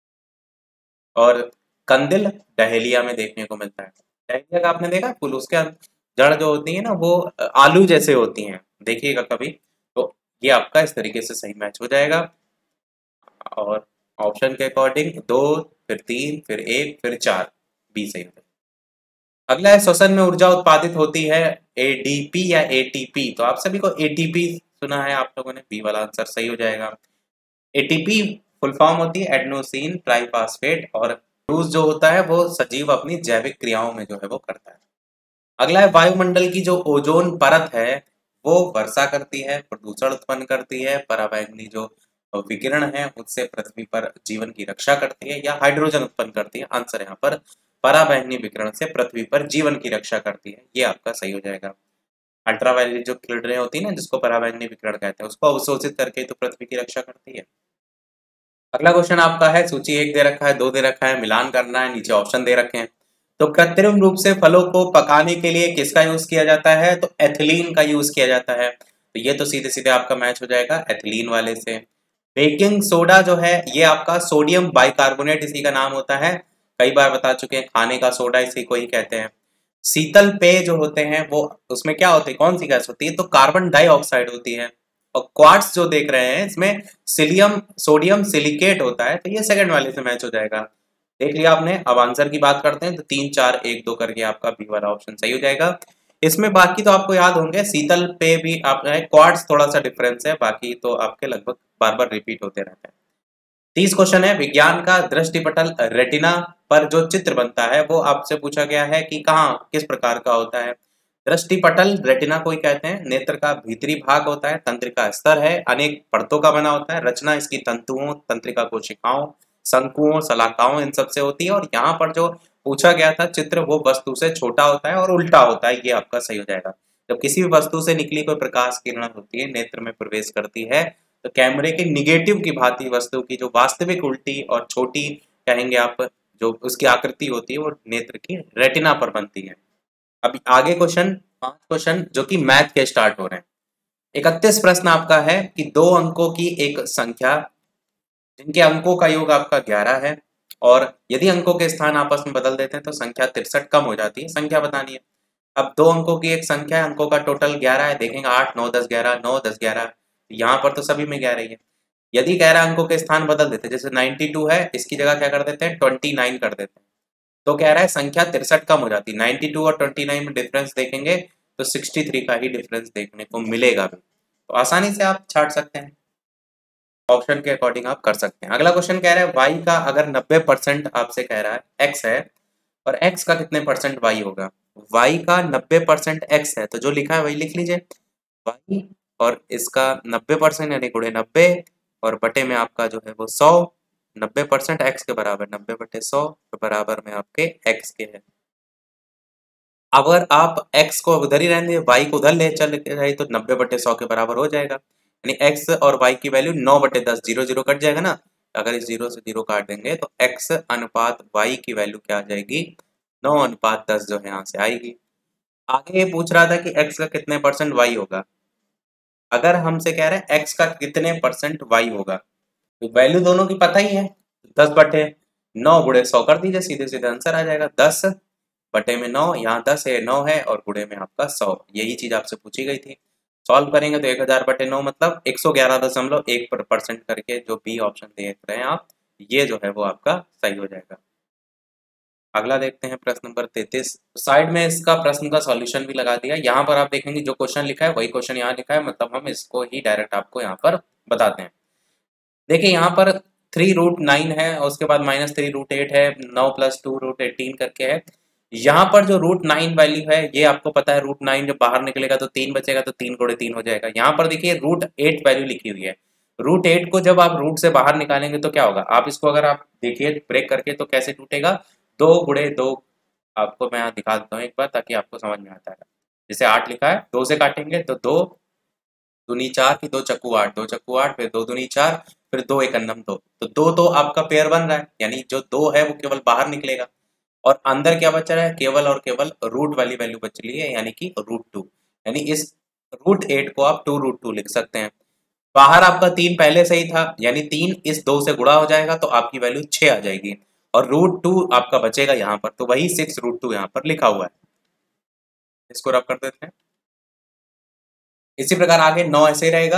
Speaker 1: और कंदिल डहेलिया में देखने को मिलता है। डहेलिया का आपने देखा फूल, उसके जड़ जो होती है ना वो आलू जैसे होती हैं, देखिएगा कभी। तो ये आपका इस तरीके से सही मैच हो जाएगा। और ऑप्शन के अकॉर्डिंग दो, फिर तीन, फिर एक, फिर चार, बी सही होगा। अगला है श्वसन में ऊर्जा उत्पादित होती है एडीपी या एटीपी। तो आप सभी को एटीपी सुना है आप लोगों ने, बी वाला आंसर सही हो जाएगा। एटीपी फुल फॉर्म होती है एडेनोसिन ट्राइफॉस्फेट, और यूज जो होता है वो सजीव अपनी जैविक क्रियाओं में जो है वो करता है। अगला है वायुमंडल की जो ओजोन परत है वो वर्षा करती है, प्रदूषण उत्पन्न करती है, पराबैंगनी जो विकिरण है उससे पृथ्वी पर जीवन की रक्षा करती है, या हाइड्रोजन उत्पन्न करती है। आंसर यहाँ पर पराबैंगनी विकिरण से पृथ्वी पर जीवन की रक्षा करती है, ये आपका सही हो जाएगा। अल्ट्रावायलेट जो किरणें होती है ना, जिसको पराबैंगनी विकिरण कहते हैं, उसको अवशोषित करके तो पृथ्वी की रक्षा करती है। अगला क्वेश्चन आपका है, सूची एक दे रखा है, दो दे रखा है, मिलान करना है, नीचे ऑप्शन दे रखे हैं। तो कृत्रिम रूप से फलों को पकाने के लिए किसका यूज किया जाता है? तो एथिलीन का यूज किया जाता है। तो ये तो सीधे सीधे आपका मैच हो जाएगा एथिलीन वाले से। बेकिंग सोडा जो है ये आपका सोडियम बाइकार्बोनेट इसी का नाम होता है, कई बार बता चुके हैं, खाने का सोडा इसी को ही कहते हैं। शीतल पेय जो होते हैं वो उसमें क्या होती है, कौन सी गैस होती है? तो कार्बन डाइऑक्साइड होती है। और क्वार्ट्स जो देख रहे हैं इसमें सिलियम सोडियम सिलिकेट होता है, तो ये सेकंड वाले से मैच हो जाएगा। देख लिया आपने। अब आंसर की बात करते हैं, तो तीन चार एक दो करके आपका बी वाला ऑप्शन सही हो जाएगा। इसमें बाकी तो आपको याद होंगे, शीतल पे भी आपका क्वार्ट्स थोड़ा सा डिफरेंस है, बाकी तो आपके लगभग बार बार रिपीट होते रहते हैं। तीस क्वेश्चन है, विज्ञान का दृष्टिपटल रेटिना पर जो चित्र बनता है वो आपसे पूछा गया है कि कहाँ किस प्रकार का होता है। दृष्टिपटल रेटिना को ही कहते हैं, नेत्र का भीतरी भाग होता है, तंत्रिका स्तर है, अनेक परतों का बना होता है, रचना इसकी तंतुओं, तंत्रिका कोशिकाओं, शंकुओं, शलाकाओं इन सबसे होती है। और यहाँ पर जो पूछा गया था चित्र वो वस्तु से छोटा होता है और उल्टा होता है, ये आपका सही हो जाएगा। जब किसी भी वस्तु से निकली कोई प्रकाश किरण होती है नेत्र में प्रवेश करती है, तो कैमरे के निगेटिव की भांति वस्तु की जो वास्तविक उल्टी और छोटी कहेंगे आप, जो उसकी आकृति होती है वो नेत्र की रेटिना पर बनती है। अभी आगे क्वेश्चन पांच क्वेश्चन जो कि मैथ के स्टार्ट हो रहे हैं। इकतीस प्रश्न आपका है कि दो अंकों की एक संख्या जिनके अंकों का योग आपका ग्यारह है, और यदि अंकों के स्थान आपस में बदल देते हैं तो संख्या तिरसठ कम हो जाती है, संख्या बतानी है। अब दो अंकों की एक संख्या है, अंकों का टोटल ग्यारह है, देखेंगे आठ नौ दस ग्यारह, नौ दस ग्यारह, यहाँ पर तो सभी में ग्यारह ही है। यदि ग्यारह अंकों के स्थान बदल देते हैं, जैसे बानवे है इसकी जगह क्या कर देते हैं उनतीस कर देते हैं, तो कह रहा है संख्या तिरसठ कम हो जाती है। बानवे और उनतीस में डिफरेंस देखेंगे तो तिरसठ का ही डिफरेंस देखने को मिलेगा भी, तो आसानी से आप छाट सकते हैं, ऑप्शन के अकॉर्डिंग आप कर सकते हैं। अगला क्वेश्चन कह रहा है वाई का अगर नब्बे परसेंट आपसे कह रहा है एक्स है, और एक्स का कितने परसेंट वाई होगा? वाई का नब्बे परसेंट एक्स है, तो जो लिखा है वही लिख लीजिए, वाई और इसका नब्बे परसेंट यानी गुणे नब्बे, और बटे में आपका जो है वो सौ, नब्बे परसेंट एक्स के बराबर, नब्बे बटे सौ बराबर में आपके एक्स के है। अगर आप x को उधर ही रहने y को उधर ले चल जाए तो नब्बे बटे सौ के बराबर हो जाएगा, यानी x और y की वैल्यू नौ बटे दस, जीरो जीरो कट जाएगा ना, अगर इस जीरो से जीरो काट देंगे तो x अनुपात y की वैल्यू क्या आ जाएगी, नौ अनुपात दस जो है यहाँ से आएगी। आगे ये पूछ रहा था कि x का कितने परसेंट y होगा। अगर हमसे कह रहे हैं x का कितने परसेंट y होगा, तो वैल्यू दोनों की पता ही है, दस बटे नौ गुणे सौ कर दीजिए, सीधे सीधे आंसर आ जाएगा, दस बटे में नौ, यहाँ दस है नौ है और गुणे में आपका सौ, यही चीज आपसे पूछी गई थी। सॉल्व करेंगे तो एक हजार बटे नौ मतलब एक सौ ग्यारह दशमलव एक परसेंट करके जो बी ऑप्शन देख रहे हैं आप, ये जो है वो आपका सही हो जाएगा। अगला देखते हैं प्रश्न नंबर तैतीस। साइड में इसका प्रश्न का सॉल्यूशन भी लगा दिया, यहाँ पर आप देखेंगे जो क्वेश्चन लिखा है वही क्वेश्चन यहाँ लिखा है, मतलब हम इसको ही डायरेक्ट आपको यहाँ पर बताते हैं। देखिए यहाँ पर थ्री रूट नाइन है और उसके बाद माइनस थ्री रूट एट है, नौ प्लस टू रूट एटीन करके है। यहाँ पर जो रूट नाइन वैल्यू है ये आपको पता है, रूट नाइन जब बाहर निकलेगा तो तीन बचेगा, तो तीन गुणे तीन हो जाएगा। यहाँ पर देखिए रूट एट वैल्यू लिखी हुई है, रूट एट को जब आप रूट से बाहर निकालेंगे तो क्या होगा, आप इसको अगर आप देखिए ब्रेक करके तो कैसे टूटेगा, दो गुणे दो, आपको मैं यहाँ दिखा देता हूँ एक बार ताकि आपको समझ में आता है। जैसे आठ लिखा है, दो से काटेंगे तो दो दूनी चार की दो चक्कू आठ, दो चक्कू आठ, फिर दो दूनी चार, फिर दो एक अन्नम दो, तो दो तो आपका पेयर बन रहा है, यानी जो दो है वो केवल बाहर निकलेगा, और अंदर क्या बच रहा है, केवल और केवल रूट वाली वैल्यू बच रही है, यानी कि रूट टू, यानी इस रूट एट को आप टू रूट टू लिख सकते हैं। बाहर आपका तीन पहले से ही था, यानी तीन इस दो से गुणा हो जाएगा तो आपकी वैल्यू छह आ जाएगी, और रूट टू आपका बचेगा यहाँ पर, तो वही सिक्स रूट टू यहाँ पर लिखा हुआ है, इसको रब कर देते हैं। इसी प्रकार आगे नौ ऐसे ही रहेगा,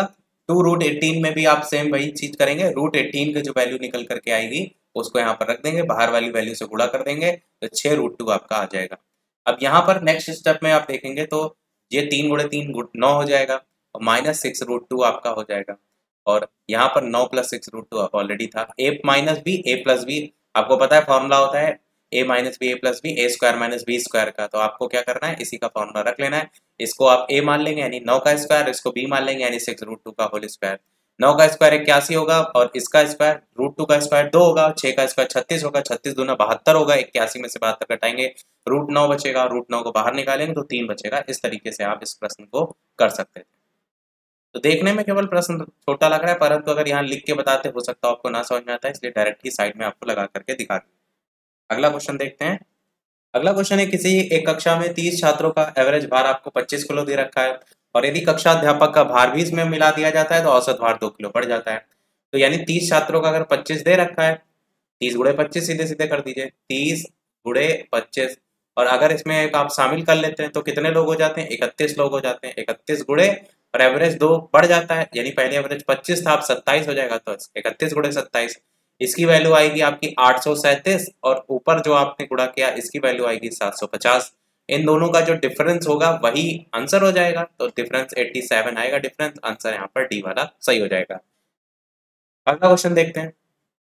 Speaker 1: टू रूट एटीन में भी आप सेम वही चीज करेंगे, रूट एटीन की जो वैल्यू निकल करके आएगी उसको यहाँ पर रख देंगे, बाहर वाली वैल्यू से गुणा कर देंगे तो छह रूट टू आपका आ जाएगा। अब यहाँ पर नेक्स्ट स्टेप में आप देखेंगे तो ये तीन गुणे तीन नौ हो जाएगा और माइनस सिक्स रूट टू आपका हो जाएगा, और यहाँ पर नौ plus six root two already था। A minus B A plus B, आपको पता है फॉर्मूला होता है A minus B A plus B, A square minus B square का, तो आपको क्या करना है इसी का फॉर्मूला रख लेना है। इसको आप ए मान लेंगे यानी नौ का स्क्वायर, इसको बी मान लेंगे यानी सिक्स रूट टू का होल स्क्वायर। नौ का स्क्वायर इक्यासी होगा और इसका स्क्वायर रूट टू का स्क्वायर दो होगा, छह का स्क्वायर छत्तीस होगा, छत्तीस दूना बहत्तर होगा, इक्यासी में से बहत्तर घटाएंगे रूट नौ बचेगा, रूट नौ को बाहर निकालेंगे तो तीन बचेगा। इस तरीके से आप इस प्रश्न को कर सकते थे। तो देखने में केवल प्रश्न छोटा लग रहा है, परंतु अगर यहाँ लिख के बताते हो सकता है आपको ना समझ में आता है, इसलिए डायरेक्ट ही साइड में आपको लगा करके दिखा दिया। अगला क्वेश्चन देखते हैं। अगला क्वेश्चन है, किसी एक कक्षा में तीस छात्रों का एवरेज भार आपको पच्चीस किलो दे रखा है और यदि कक्षा अध्यापक का भार भी इसमें मिला दिया जाता है तो औसत भार दो किलो बढ़ जाता है। तो यानी तीस छात्रों का अगर पच्चीस दे रखा है, तीस गुणे पच्चीस सीधे सीधे कर दीजिए, तीस गुणे पच्चीस, और अगर इसमें एक आप शामिल कर लेते हैं तो कितने लोग हो जाते हैं, इकतीस लोग हो जाते हैं। इकतीस गुणे और एवरेज दो बढ़ जाता है, यानी पहले एवरेज पच्चीस था अब सत्ताईस हो जाएगा, तो इकतीस गुणे सत्ताईस, इसकी वैल्यू आएगी आपकी आठ सौ सैंतीस और ऊपर जो आपने गुणा किया इसकी वैल्यू आएगी सात सौ पचास। इन दोनों का जो डिफरेंस होगा वही आंसर हो जाएगा, तो डिफरेंस सत्तासी आएगा डिफरेंस, आंसर यहाँ पर डी वाला सही हो जाएगा। अगला क्वेश्चन देखते हैं।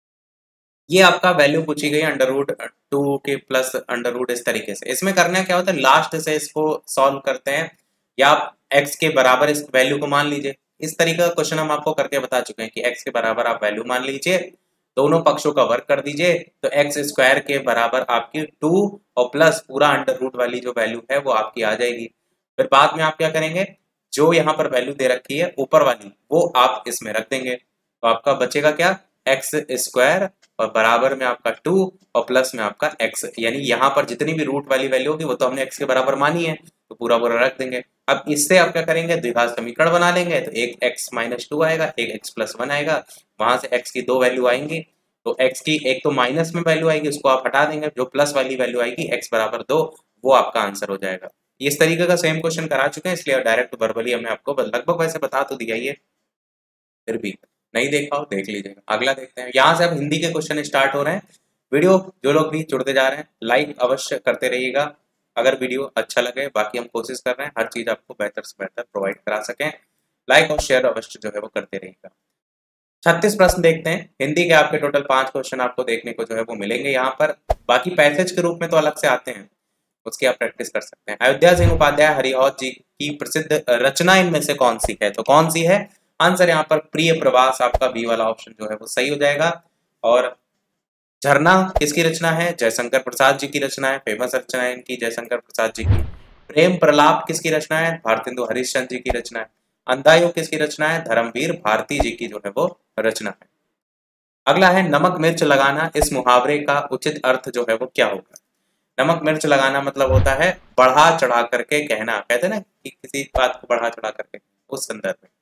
Speaker 1: ये आपका वैल्यू पूछी गई अंडर रूट टू के प्लस अंडर रूट, इस तरीके से। इसमें करना क्या होता है, लास्ट से इसको सॉल्व करते हैं, या आप एक्स के बराबर इस वैल्यू को मान लीजिए। इस तरीके का क्वेश्चन हम आपको करके बता चुके हैं कि एक्स के बराबर आप वैल्यू मान लीजिए, दोनों पक्षों का वर्क कर दीजिए, तो एक्स स्क्वायर के बराबर आपकी टू और प्लस पूरा अंडर रूट वाली जो वैल्यू है वो आपकी आ जाएगी। फिर बाद में आप क्या करेंगे, जो यहाँ पर वैल्यू दे रखी है ऊपर वाली वो आप इसमें रख देंगे, तो आपका बचेगा क्या, एक्स स्क्वायर और बराबर में आपका टू और प्लस में आपका एक्स, यानी यहाँ पर जितनी भी रूट वाली वैल्यू होगी वो तो हमने एक्स के बराबर मानी है तो पूरा पूरा रख देंगे। अब इससे आप क्या करेंगे, द्विघात समीकरण बना लेंगे, तो एक एक्स माइनस टू आएगा, एक एक्स प्लस वन आएगा, वहां से एक्स की दो वैल्यू आएंगी, तो एक्स की एक तो माइनस में वैल्यू आएगी उसको आप हटा देंगे, जो प्लस वाली वैल्यू आएगी एक्स बराबर दो, वो आपका आंसर हो जाएगा। इस तरीके का सेम क्वेश्चन करा चुके हैं, इसलिए डायरेक्ट वर्बली हमने आपको लगभग वैसे बता तो दिया ही है, फिर भी नहीं देखा हो देख लीजिएगा। अगला देखते हैं। यहाँ से अब हिंदी के क्वेश्चन स्टार्ट हो रहे हैं। वीडियो जो लोग भी जुड़ते जा रहे हैं लाइक अवश्य करते रहिएगा अगर वीडियो अच्छा लगे, बाकी हम कोशिश कर रहे हैं हर चीज आपको बेहतर से बेहतर प्रोवाइड करा सकें। लाइक और शेयर अवश्य जो है वो करते रहिएगा। छत्तीस प्रश्न देखते हैं। हिंदी के आपके टोटल पांच क्वेश्चन आपको देखने को जो है वो मिलेंगे यहाँ पर, बाकी पैसेज के रूप में तो अलग से आते हैं, उसकी आप प्रैक्टिस कर सकते हैं। अयोध्या सिंह उपाध्याय हरिहौत जी की प्रसिद्ध रचना इनमें से कौन सी है, तो कौन सी है, आंसर यहाँ पर प्रिय प्रवास, आपका बी वाला ऑप्शन जो है वो सही हो जाएगा। और झरना किसकी रचना है, जयशंकर प्रसाद जी की रचना है, फेमस रचना है इनकी जयशंकर प्रसाद जी की। प्रेम प्रलाप किसकी रचना है, भारतेंदु हरिश्चंद्र जी की रचना है। अंधायु किसकी रचना है, धर्मवीर भारती जी की जो है वो रचना है। अगला है नमक मिर्च लगाना, इस मुहावरे का उचित अर्थ जो है वो क्या होगा। नमक मिर्च लगाना मतलब होता है बढ़ा चढ़ा करके कहना, कहते हैं ना कि किसी बात को बढ़ा चढ़ा करके, उस संदर्भ में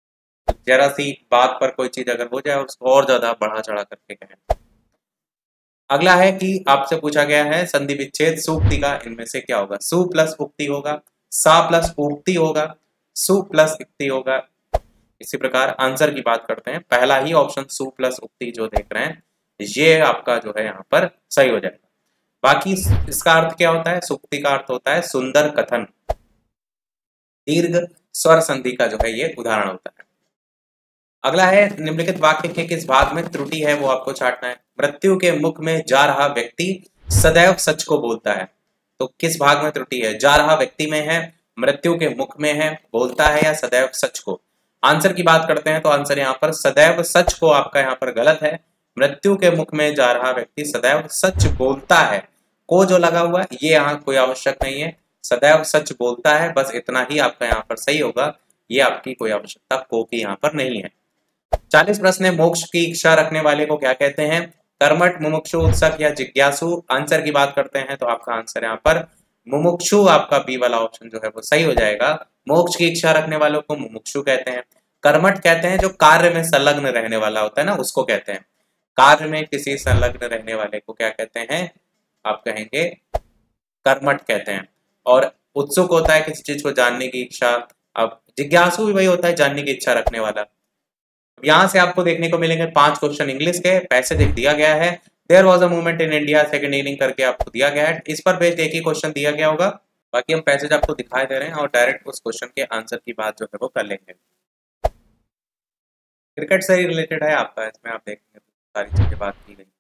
Speaker 1: जरा सी बात पर कोई चीज अगर हो जाए उसको और ज्यादा बढ़ा चढ़ा करके कहें। अगला है कि आपसे पूछा गया है संधि विच्छेद सूक्ति का इनमें से क्या होगा, सु प्लस उक्ति होगा, सा प्लस उक्ति होगा, सु प्लस इक्ति होगा। इसी प्रकार आंसर की बात करते हैं, पहला ही ऑप्शन सु प्लस उक्ति जो देख रहे हैं ये आपका जो है यहाँ पर सही हो जाएगा। बाकी इसका अर्थ क्या होता है, सुक्ति का अर्थ होता है सुंदर कथन, दीर्घ स्वर संधि का जो है ये उदाहरण होता है। अगला है निम्नलिखित वाक्य के किस भाग में त्रुटि है वो आपको छांटना है। मृत्यु के मुख में जा रहा व्यक्ति सदैव सच को बोलता है, तो किस भाग में त्रुटि है, जा रहा व्यक्ति में है, मृत्यु के मुख में है, बोलता है या सदैव सच को। आंसर की बात करते हैं तो आंसर यहाँ पर सदैव सच को आपका यहाँ पर गलत है। मृत्यु के मुख में जा रहा व्यक्ति सदैव सच बोलता है, को जो लगा हुआ है ये यहाँ कोई आवश्यक नहीं है, सदैव सच बोलता है बस इतना ही आपका यहाँ पर सही होगा, ये आपकी कोई आवश्यकता को की यहाँ पर नहीं है। चालीस प्रश्न है, मोक्ष की इच्छा रखने वाले को क्या कहते हैं, कर्मठ, मुमुक्षु, उत्सुक या जिज्ञासु। आंसर की बात करते हैं तो आपका आंसर यहाँ पर मुमुक्षु, आपका बी वाला ऑप्शन जो है वो सही हो जाएगा। मोक्ष की इच्छा रखने वालों को मुमुक्षु कहते हैं। कर्मठ कहते हैं जो कार्य में संलग्न रहने वाला होता है ना, उसको कहते हैं। कार्य में किसी संलग्न रहने वाले को क्या कहते हैं, आप कहेंगे कर्मठ कहते हैं। और उत्सुक होता है किसी चीज को जानने की इच्छा, अब जिज्ञासु भी वही होता है जानने की इच्छा रखने वाला। यहाँ से आपको देखने को मिलेंगे पांच क्वेश्चन इंग्लिश के, पैसेज एक दिया गया है, there was a movement in India second inning करके आपको दिया गया है, इस पर बेस्ड एक ही क्वेश्चन दिया गया होगा। बाकी हम पैसेज आपको दिखाई दे रहे हैं और डायरेक्ट उस क्वेश्चन के आंसर की बात जो है वो कर लेंगे। क्रिकेट से ही रिलेटेड है आपका, इसमें आप देखेंगे तो सारी चीजें बात की गई।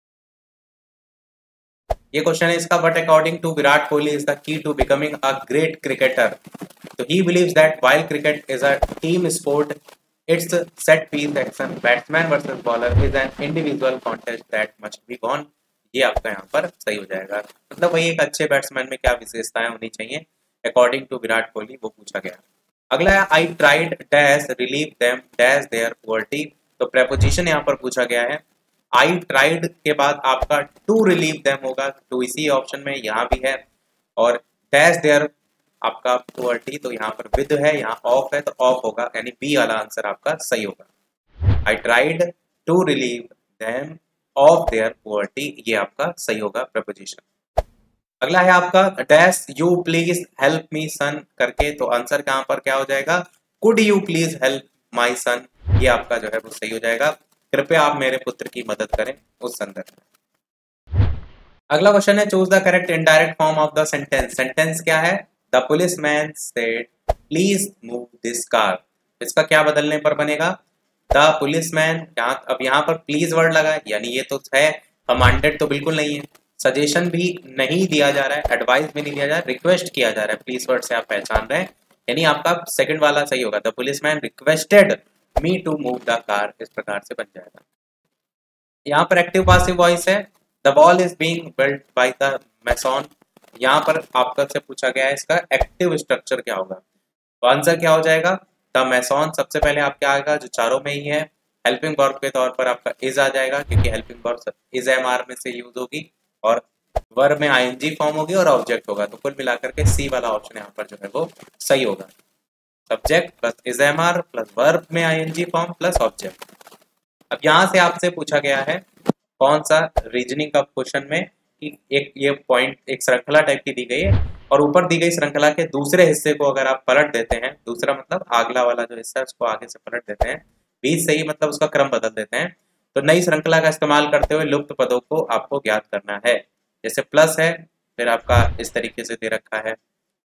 Speaker 1: ये क्वेश्चन है इसका, but according to Virat Kohli is the key to becoming a great cricketer, तो he believes that while cricket is a team sport, it's set piece action, batsman versus bowler is an individual contest that must be gone. ये आपका यहाँ पर सही हो जाएगा, मतलब वही एक अच्छे बैट्समैन में क्या विशेषताएं होनी चाहिए अकॉर्डिंग टू विराट कोहली, वो पूछा गया। अगला है I tried dash relieve them dash their poverty, तो प्रेपोजिशन यहाँ पर पूछा गया है। आई ट्राइड के बाद आपका टू रिलीव देम होगा, टू इसी ऑप्शन में यहाँ भी है, और डैश देयर आपका पुअर्टी, तो यहाँ पर विद है, यहाँ ऑफ है तो ऑफ होगा, यानी बी वाला आंसर आपका सही होगा। I tried to relieve them of their poverty, ये आपका सही होगा प्रेपोजिशन। अगला है आपका dash you please help me son करके, तो आंसर कहां पर क्या हो जाएगा, could you please help my son, ये आपका जो है वो सही हो जाएगा, कृपया आप मेरे पुत्र की मदद करें उस संदर्भ में। अगला क्वेश्चन है choose the correct indirect form of the sentence, sentence क्या है, the policeman said please move this car, इसका क्या बदलने पर बनेगा, द पुलिसमैन, अब यहाँ पर प्लीज वर्ड लगा है, यानी ये तो है, कमांडेड तो बिल्कुल नहीं है, सजेशन भी नहीं दिया जा रहा है, एडवाइस भी नहीं दिया जा रहा है, रिक्वेस्ट किया जा रहा है, प्लीज वर्ड से आप पहचान रहे हैं, यानी आपका सेकंड वाला सही होगा, the policeman requested me to move the car, इस प्रकार से बन जाएगा। यहाँ पर एक्टिव पासिव वॉइस है, the wall is being built by the mason, यहाँ पर आपका से पूछा गया है इसका एक्टिव स्ट्रक्चर क्या होगा, तो आंसर क्या हो जाएगा, द मैसॉन सबसे पहले आपका आएगा जो चारों में ही है, हेल्पिंग वर्ब के तौर पर आपका इज आ जाएगा, क्योंकि helping verb is am are में से यूज होगी, और वर्ब में आईएनजी फॉर्म होगी और ऑब्जेक्ट होगा, तो कुल मिलाकर के सी वाला ऑप्शन यहाँ पर जो है वो सही होगा, subject plus is am are plus verb में आईएनजी फॉर्म प्लस ऑब्जेक्ट। अब यहाँ से आपसे पूछा गया है कौन सा रीजनिंग का क्वेश्चन में कि एक ये पॉइंट एक श्रृंखला टाइप की दी गई है, और ऊपर दी गई श्रृंखला के दूसरे हिस्से को अगर आप पलट देते हैं, दूसरा मतलब अगला वाला जो हिस्सा है उसको आगे से पलट देते हैं, बीच से ही मतलब उसका क्रम बदल देते हैं, तो नई श्रृंखला का इस्तेमाल करते हुए लुप्त पदों को आपको ज्ञात करना है। जैसे प्लस है, फिर आपका इस तरीके से दे रखा है,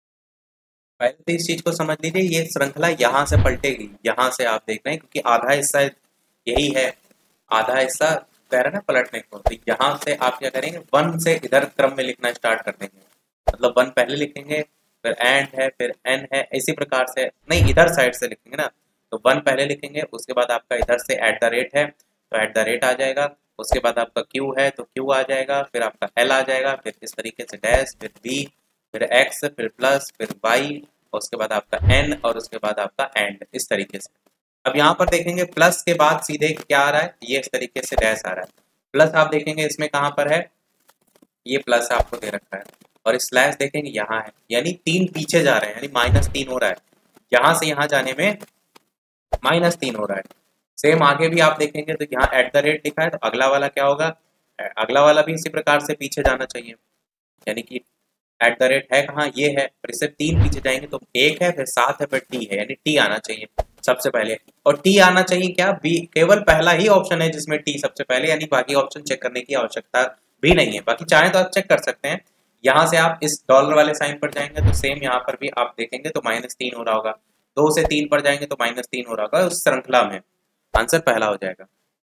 Speaker 1: पहले तो इस चीज को समझ लीजिए, ये श्रृंखला यहाँ से पलटेगी, यहाँ से आप देख रहे हैं क्योंकि आधा हिस्सा यही है, आधा हिस्सा कह रहे ना पलटने को, तो यहाँ से आप क्या करेंगे, वन से इधर क्रम में लिखना स्टार्ट कर देंगे, मतलब वन पहले लिखेंगे, फिर एंड है, फिर एन है, इसी प्रकार से नहीं इधर साइड से लिखेंगे ना, तो वन पहले लिखेंगे, उसके बाद आपका इधर से एट द रेट है तो एट द रेट आ जाएगा, उसके बाद आपका क्यू है तो क्यू आ जाएगा, फिर आपका एल आ जाएगा, फिर इस तरीके से डैश, फिर बी, फिर एक्स, फिर प्लस, फिर वाई, उसके बाद आपका एन, और उसके बाद आपका एंड, इस तरीके से। अब यहाँ पर देखेंगे प्लस के बाद सीधे क्या आ रहा है, ये इस तरीके से डैश आ रहा है, प्लस आप देखेंगे इसमें कहाँ पर है, ये प्लस आपको दे रखा है, और स्लैश देखेंगे यहाँ है, यानी तीन पीछे जा रहे हैं, यानी माइनस तीन हो रहा है, यहाँ से यहाँ जाने में माइनस तीन हो रहा है। सेम आगे भी आप देखेंगे तो यहाँ एट द रेट लिखा है, तो अगला वाला क्या होगा, अगला वाला भी इसी प्रकार से पीछे जाना चाहिए, यानी कि एट द रेट है कहाँ, ये है, और इससे तीन पीछे जाएंगे तो एक है, फिर सात है, फिर टी है, यानी टी आना चाहिए सबसे पहले, और टी आना चाहिए क्या, बी, केवल पहला ही ऑप्शन है जिसमें टी सबसे पहले, यानी बाकी ऑप्शन चेक करने की आवश्यकता भी नहीं है, बाकी चाहे तो आप चेक कर सकते हैं। यहाँ से आप इस डॉलर वाले साइन पर जाएंगे तो सेम यहाँ पर भी आप देखेंगे तो माइनस तीन हो रहा होगा, दो से तीन पर जाएंगे तो माइनस तीन हो रहा होगा, उस श्रृंखला में आंसर पहला हो जाएगा।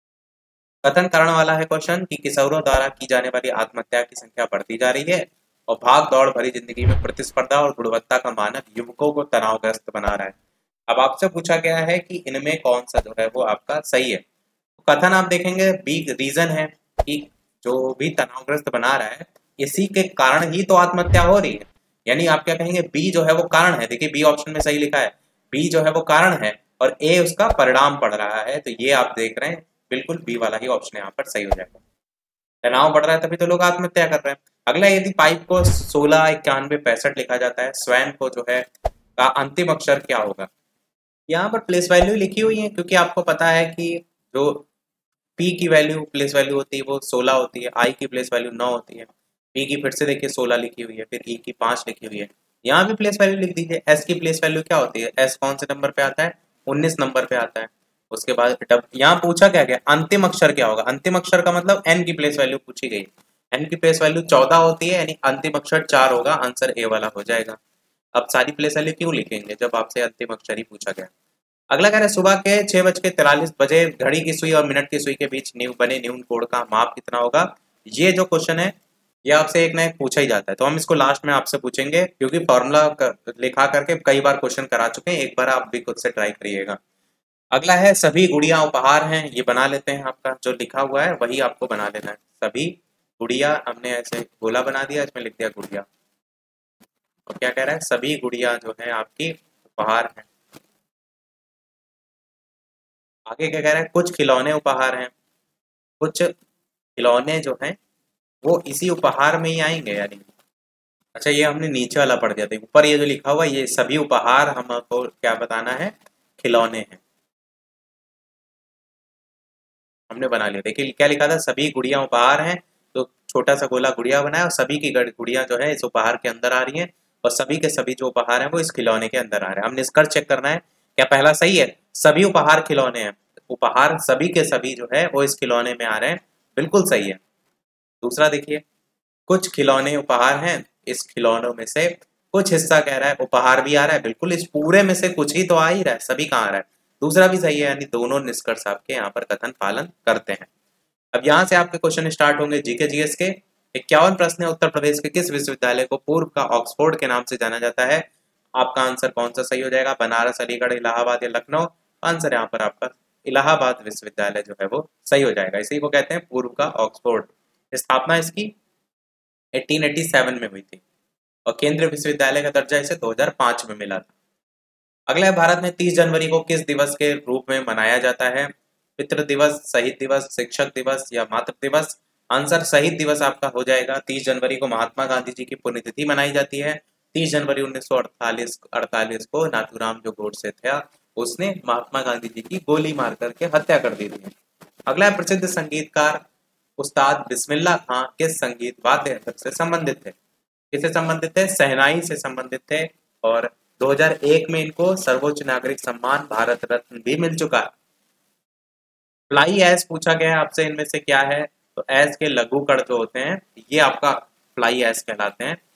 Speaker 1: कथन करण वाला है क्वेश्चन कि किशोरों द्वारा की जाने वाली आत्महत्या की संख्या बढ़ती जा रही है और भाग दौड़ भरी जिंदगी में प्रतिस्पर्धा और गुणवत्ता का मानक युवकों को तनावग्रस्त बना रहा है। अब आपसे पूछा गया है कि इनमें कौन सा जो है वो आपका सही है, तो कथन आप देखेंगे बी रीजन है कि जो भी तनावग्रस्त बना रहा है इसी के कारण ही तो आत्महत्या हो रही है, यानी आप क्या कहेंगे, बी जो है वो कारण है, देखिए बी ऑप्शन में सही लिखा है, बी जो है वो कारण है और ए उसका परिणाम पड़ रहा है, तो ये आप देख रहे हैं बिल्कुल बी वाला ही ऑप्शन यहाँ पर सही हो जाएगा, तनाव बढ़ रहा है तभी तो लोग आत्महत्या कर रहे हैं। अगला, यदि पाइप को सोलह इक्यानवे पैंसठ लिखा जाता है, स्वयं को जो है का अंतिम अक्षर क्या होगा, यहाँ पर प्लेस वैल्यू लिखी हुई है क्योंकि आपको पता है कि जो P की वैल्यू प्लेस वैल्यू होती है वो सोलह होती है, I की प्लेस वैल्यू नौ होती है, P की फिर से देखिए सोलह लिखी हुई है, फिर E की पाँच लिखी हुई है, यहाँ भी प्लेस वैल्यू लिख दीजिए। S की प्लेस वैल्यू क्या होती है, S कौन से नंबर पे आता है, उन्नीस नंबर पे आता है, उसके बाद डब यहाँ पूछा क्या गया, अंतिम अक्षर क्या होगा। अंतिम अक्षर का मतलब एन की प्लेस वैल्यू पूछी गई, एन की प्लेस वैल्यू चौदह होती है, यानी अंतिम अक्षर चार होगा, आंसर ए वाला हो जाएगा। अब सारी प्लेस वैल्यू क्यों लिखेंगे जब आपसे अंतिम अक्षर ही पूछा गया। अगला कह रहा है सुबह के छह बज के तिरालीस बजे घड़ी की सुई और मिनट की सुई के बीच न्यू बने न्यून कोण का माप कितना होगा। ये जो क्वेश्चन है ये आपसे एक ना एक पूछा ही जाता है, तो हम इसको लास्ट में आपसे पूछेंगे, क्योंकि फॉर्मूला कर, लिखा करके कई बार क्वेश्चन करा चुके हैं, एक बार आप भी खुद से ट्राई करिएगा। अगला है सभी गुड़िया उपहार हैं, ये बना लेते हैं, आपका जो लिखा हुआ है वही आपको बना लेना है। सभी गुड़िया हमने ऐसे गोला बना दिया, इसमें लिख दिया गुड़िया, और क्या कह रहा है, सभी गुड़िया जो है आपकी उपहार हैं। आगे क्या कह रहा है, कुछ खिलौने उपहार हैं, कुछ खिलौने जो हैं वो इसी उपहार में ही आएंगे यानी। अच्छा ये हमने नीचे वाला पढ़ दिया था, ऊपर ये जो लिखा हुआ ये सभी उपहार हमको क्या बताना है, खिलौने हैं, हमने बना लिया। देखिए क्या लिखा था, सभी गुड़िया उपहार हैं, तो छोटा सा गोला गुड़िया बनाया और सभी की गुड़िया जो है इस उपहार के अंदर आ रही हैं, और सभी के सभी जो उपहार हैं वो इस खिलौने के अंदर आ रहे हैं। हम निष्कर्ष चेक करना है क्या पहला सही है, सभी उपहार खिलौने हैं, उपहार सभी के सभी जो है वो इस खिलौने में आ रहे हैं, बिल्कुल सही है। दूसरा देखिए, कुछ खिलौने उपहार हैं, इस खिलौनों में से कुछ हिस्सा कह रहा है उपहार भी आ रहा है, बिल्कुल इस पूरे में से कुछ ही तो आ ही रहा है, सभी कहाँ आ रहा है, दूसरा भी सही है, यानी दोनों निष्कर्ष आपके यहाँ पर कथन पालन करते हैं। अब यहाँ से आपके क्वेश्चन स्टार्ट होंगे जीके जीएस के। इक्यावन प्रश्न है, उत्तर प्रदेश के किस विश्वविद्यालय को पूर्व का ऑक्सफोर्ड के नाम से जाना जाता है। आपका आंसर कौन सा सही हो जाएगा, बनारस, अलीगढ़, इलाहाबाद या लखनऊ। आंसर यहाँ पर आपका इलाहाबाद विश्वविद्यालय जो है वो सही हो जाएगा, इसी को कहते हैं पूर्व का ऑक्सफोर्ड। स्थापना इसकी अठारह सौ सत्तासी में हुई थी और केंद्रीय विश्वविद्यालय का दर्जा इसे दो हज़ार पाँच में मिला था। अगला है, भारत में तीस जनवरी को किस दिवस के रूप में मनाया जाता है। पितृ दिवस, शहीद दिवस, शिक्षक दिवस या मातृ दिवस। आंसर शहीद दिवस आपका हो जाएगा। तीस जनवरी को महात्मा गांधी जी की पुण्यतिथि मनाई जाती है। तीस जनवरी उन्नीस सौ अड़तालीस अड़तालीस को नाथूराम जो गोडसे था उसने महात्मा गांधी जी की गोली मार करके हत्या कर दी थी। अगला है, प्रसिद्ध संगीतकार उस्ताद बिस्मिल्लाह खां किस संगीत वाद्य यंत्र से संबंधित थे। किससे संबंधित थे, शहनाई से संबंधित थे, और दो हज़ार एक में इनको सर्वोच्च नागरिक सम्मान भारत रत्न भी मिल चुका है। फ्लाई ऐश पूछा गया है आपसे, इनमें से क्या है, तो ऐश के लघु कण जो होते हैं ये आपका फ्लाई ऐश कहलाते हैं।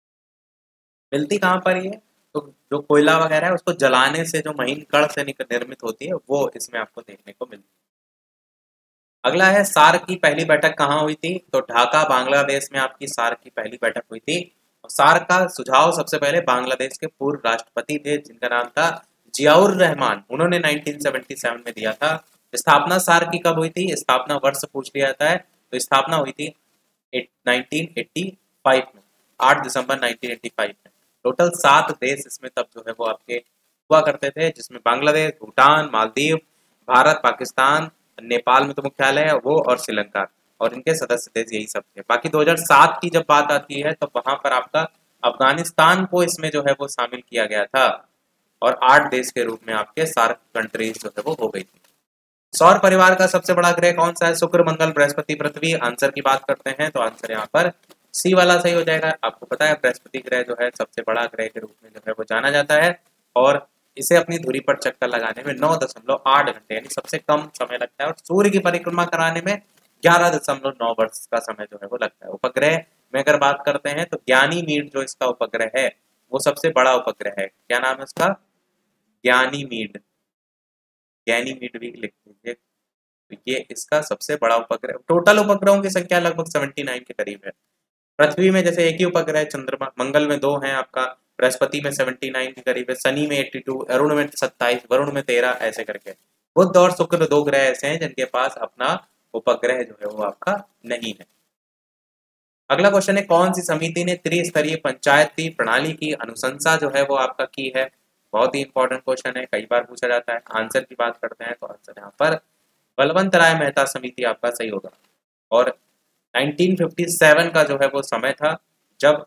Speaker 1: मिलती कहाँ पर ये, तो जो कोयला वगैरह है उसको जलाने से जो महीन कण से निर्मित होती है वो इसमें आपको देखने को मिलती है। अगला है, सार्क की पहली बैठक कहाँ हुई थी, तो ढाका बांग्लादेश में आपकी सार्क की पहली बैठक हुई थी। सार्क का सुझाव सबसे पहले बांग्लादेश के पूर्व राष्ट्रपति थे जिनका नाम था जियाउर रहमान, उन्होंने उन्नीस सौ सतहत्तर में दिया था। स्थापना सार्क की कब हुई थी, स्थापना वर्ष पूछ लिया जाता है, तो स्थापना हुई थी उन्नीस सौ पचासी में, आठ दिसंबर उन्नीस सौ पचासी में। टोटल सात देश इसमें तब जो है वो आपके हुआ करते थे, जिसमें बांग्लादेश, भूटान, मालदीव, भारत, पाकिस्तान, नेपाल में तो मुख्यालय है वो, और श्रीलंका, और इनके सदस्य देश यही सब थे। बाकी दो हज़ार सात की जब बात आती है तो वहां पर आपका अफगानिस्तान को इसमें जो है वो शामिल किया गया था, और आठ देश के रूप में आपके सार्क कंट्रीज जो है वो हो गई थी। सौर परिवार का सबसे बड़ा ग्रह कौन सा है, शुक्र, मंगल, बृहस्पति, पृथ्वी। आंसर की बात करते हैं तो आंसर यहाँ पर सी वाला सही हो जाएगा। आपको पता है बृहस्पति ग्रह जो है सबसे बड़ा ग्रह के रूप में जो है वो जाना जाता है, और इसे अपनी धुरी पर चक्कर लगाने में नौ दशमलव आठ घंटे यानी सबसे कम समय लगता है, और सूर्य की परिक्रमा कराने में ग्यारह दशमलव नौ वर्ष का समय जो है वो लगता है। उपग्रह में अगर बात करते हैं तो ज्ञानी मीड जो इसका उपग्रह है वो सबसे बड़ा उपग्रह है। क्या नाम है उसका, ज्ञानी मीड, ज्ञानी मीड भी लिख लीजिए। तो ये इसका सबसे बड़ा उपग्रह, टोटल उपग्रहों की संख्या लगभग उन्यासी के करीब है। पृथ्वी में जैसे एक ही उपग्रह है, चंद्रमा, मंगल में दो हैं आपका, बृहस्पति में उन्यासी के करीब है, शनि में बयासी, अरुण में सत्ताईस, वरुण में तेरह, ऐसे करके। बुध और शुक्र दो ग्रह ऐसे हैं जिनके पास अपना उपग्रह जो है वो आपका नहीं है। अगला क्वेश्चन है, कौन सी समिति ने त्रिस्तरीय पंचायती प्रणाली की अनुशंसा जो है वो आपका की है। बहुत ही इंपॉर्टेंट क्वेश्चन है, कई बार पूछा जाता है। आंसर की बात करते हैं तो आंसर यहाँ पर बलवंत राय मेहता समिति आपका सही होगा, और उन्नीस सौ सत्तावन का जो है वो समय था जब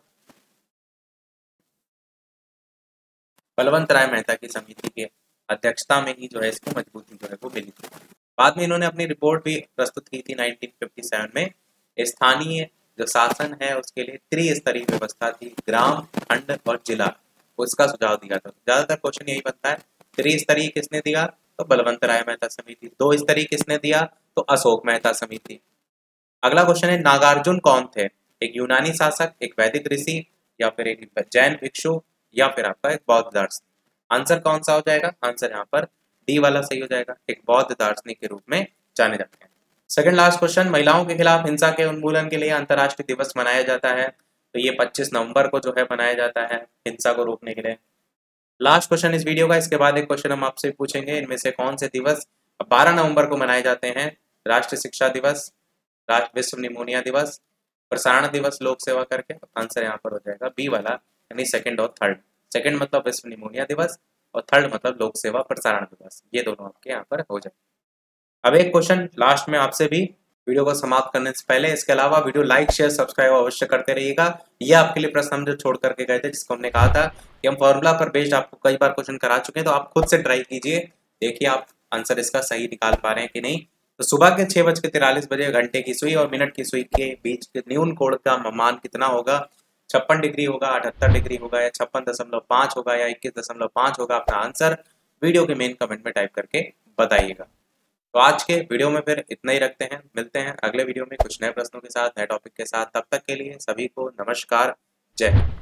Speaker 1: बलवंत राय मेहता की समिति के अध्यक्षता में ही जो है इसको मजबूती जो है वो मिली थी। बाद में इन्होंने अपनी रिपोर्ट भी प्रस्तुत की थी उन्नीस सौ सत्तावन में। स्थानीय जो शासन है उसके लिए त्रिस्तरीय व्यवस्था थी, ग्राम, खंड और जिला, उसका सुझाव दिया था। ज्यादातर क्वेश्चन यही बनता है, त्रिस्तरीय किसने दिया, तो बलवंतराय मेहता समिति। दो स्त्री किसने दिया? तो अशोक मेहता समिति। अगला क्वेश्चन है नागार्जुन कौन थे? एक यूनानी शासक, एक वैदिक ऋषि, या फिर एक जैन भिक्षु, या फिर आपका एक बौद्ध दार्शनिक। आंसर कौन सा हो जाएगा? आंसर यहाँ पर डी वाला सही हो जाएगा, एक बौद्ध दार्शनिक के रूप में जाने जाते हैं। सेकंड लास्ट क्वेश्चन, महिलाओं के खिलाफ हिंसा के उन्मूलन के लिए अंतर्राष्ट्रीय दिवस मनाया जाता है। तो ये पच्चीस नवंबर को जो है मनाया जाता है हिंसा को रोकने के लिए। लास्ट क्वेश्चन इस वीडियो का, इसके बाद एक क्वेश्चन हम आपसे पूछेंगे, इनमें से कौन से दिवस बारह नवंबर को मनाए जाते हैं? राष्ट्रीय शिक्षा दिवस, राष्ट्र विश्व निमोनिया दिवस, प्रसारण दिवस लोक सेवा करके। आंसर यहाँ पर हो जाएगा बी वाला, यानी सेकंड और थर्ड। सेकंड मतलब विश्व निमोनिया दिवस और थर्ड मतलब लोक सेवा प्रसारण दिवस, ये दोनों आपके यहाँ पर हो जाए। अब एक क्वेश्चन लास्ट में आपसे भी वीडियो को समाप्त करने से पहले, इसके अलावा वीडियो लाइक शेयर सब्सक्राइब अवश्य करते रहिएगा। ये आपके लिए प्रश्न हम जो छोड़ करके गए थे, जिसको हमने कहा था कि हम फॉर्मूला पर बेस्ड आपको कई बार क्वेश्चन करा चुके हैं, तो आप खुद से ट्राई कीजिए, देखिए आप आंसर इसका सही निकाल पा रहे हैं कि नहीं। तो सुबह के छह बज के तिरालीस बजे घंटे की सुई और मिनट की सुई के बीच न्यून कोण का मान कितना होगा? छप्पन डिग्री होगा, अठहत्तर डिग्री होगा, या छप्पन दशमलव पांच होगा, या इक्कीस दशमलव पांच होगा? अपना आंसर वीडियो के मेन कमेंट में टाइप करके बताइएगा। तो आज के वीडियो में फिर इतना ही रखते हैं, मिलते हैं अगले वीडियो में कुछ नए प्रश्नों के साथ, नए टॉपिक के साथ। तब तक के लिए सभी को नमस्कार, जय हिंद।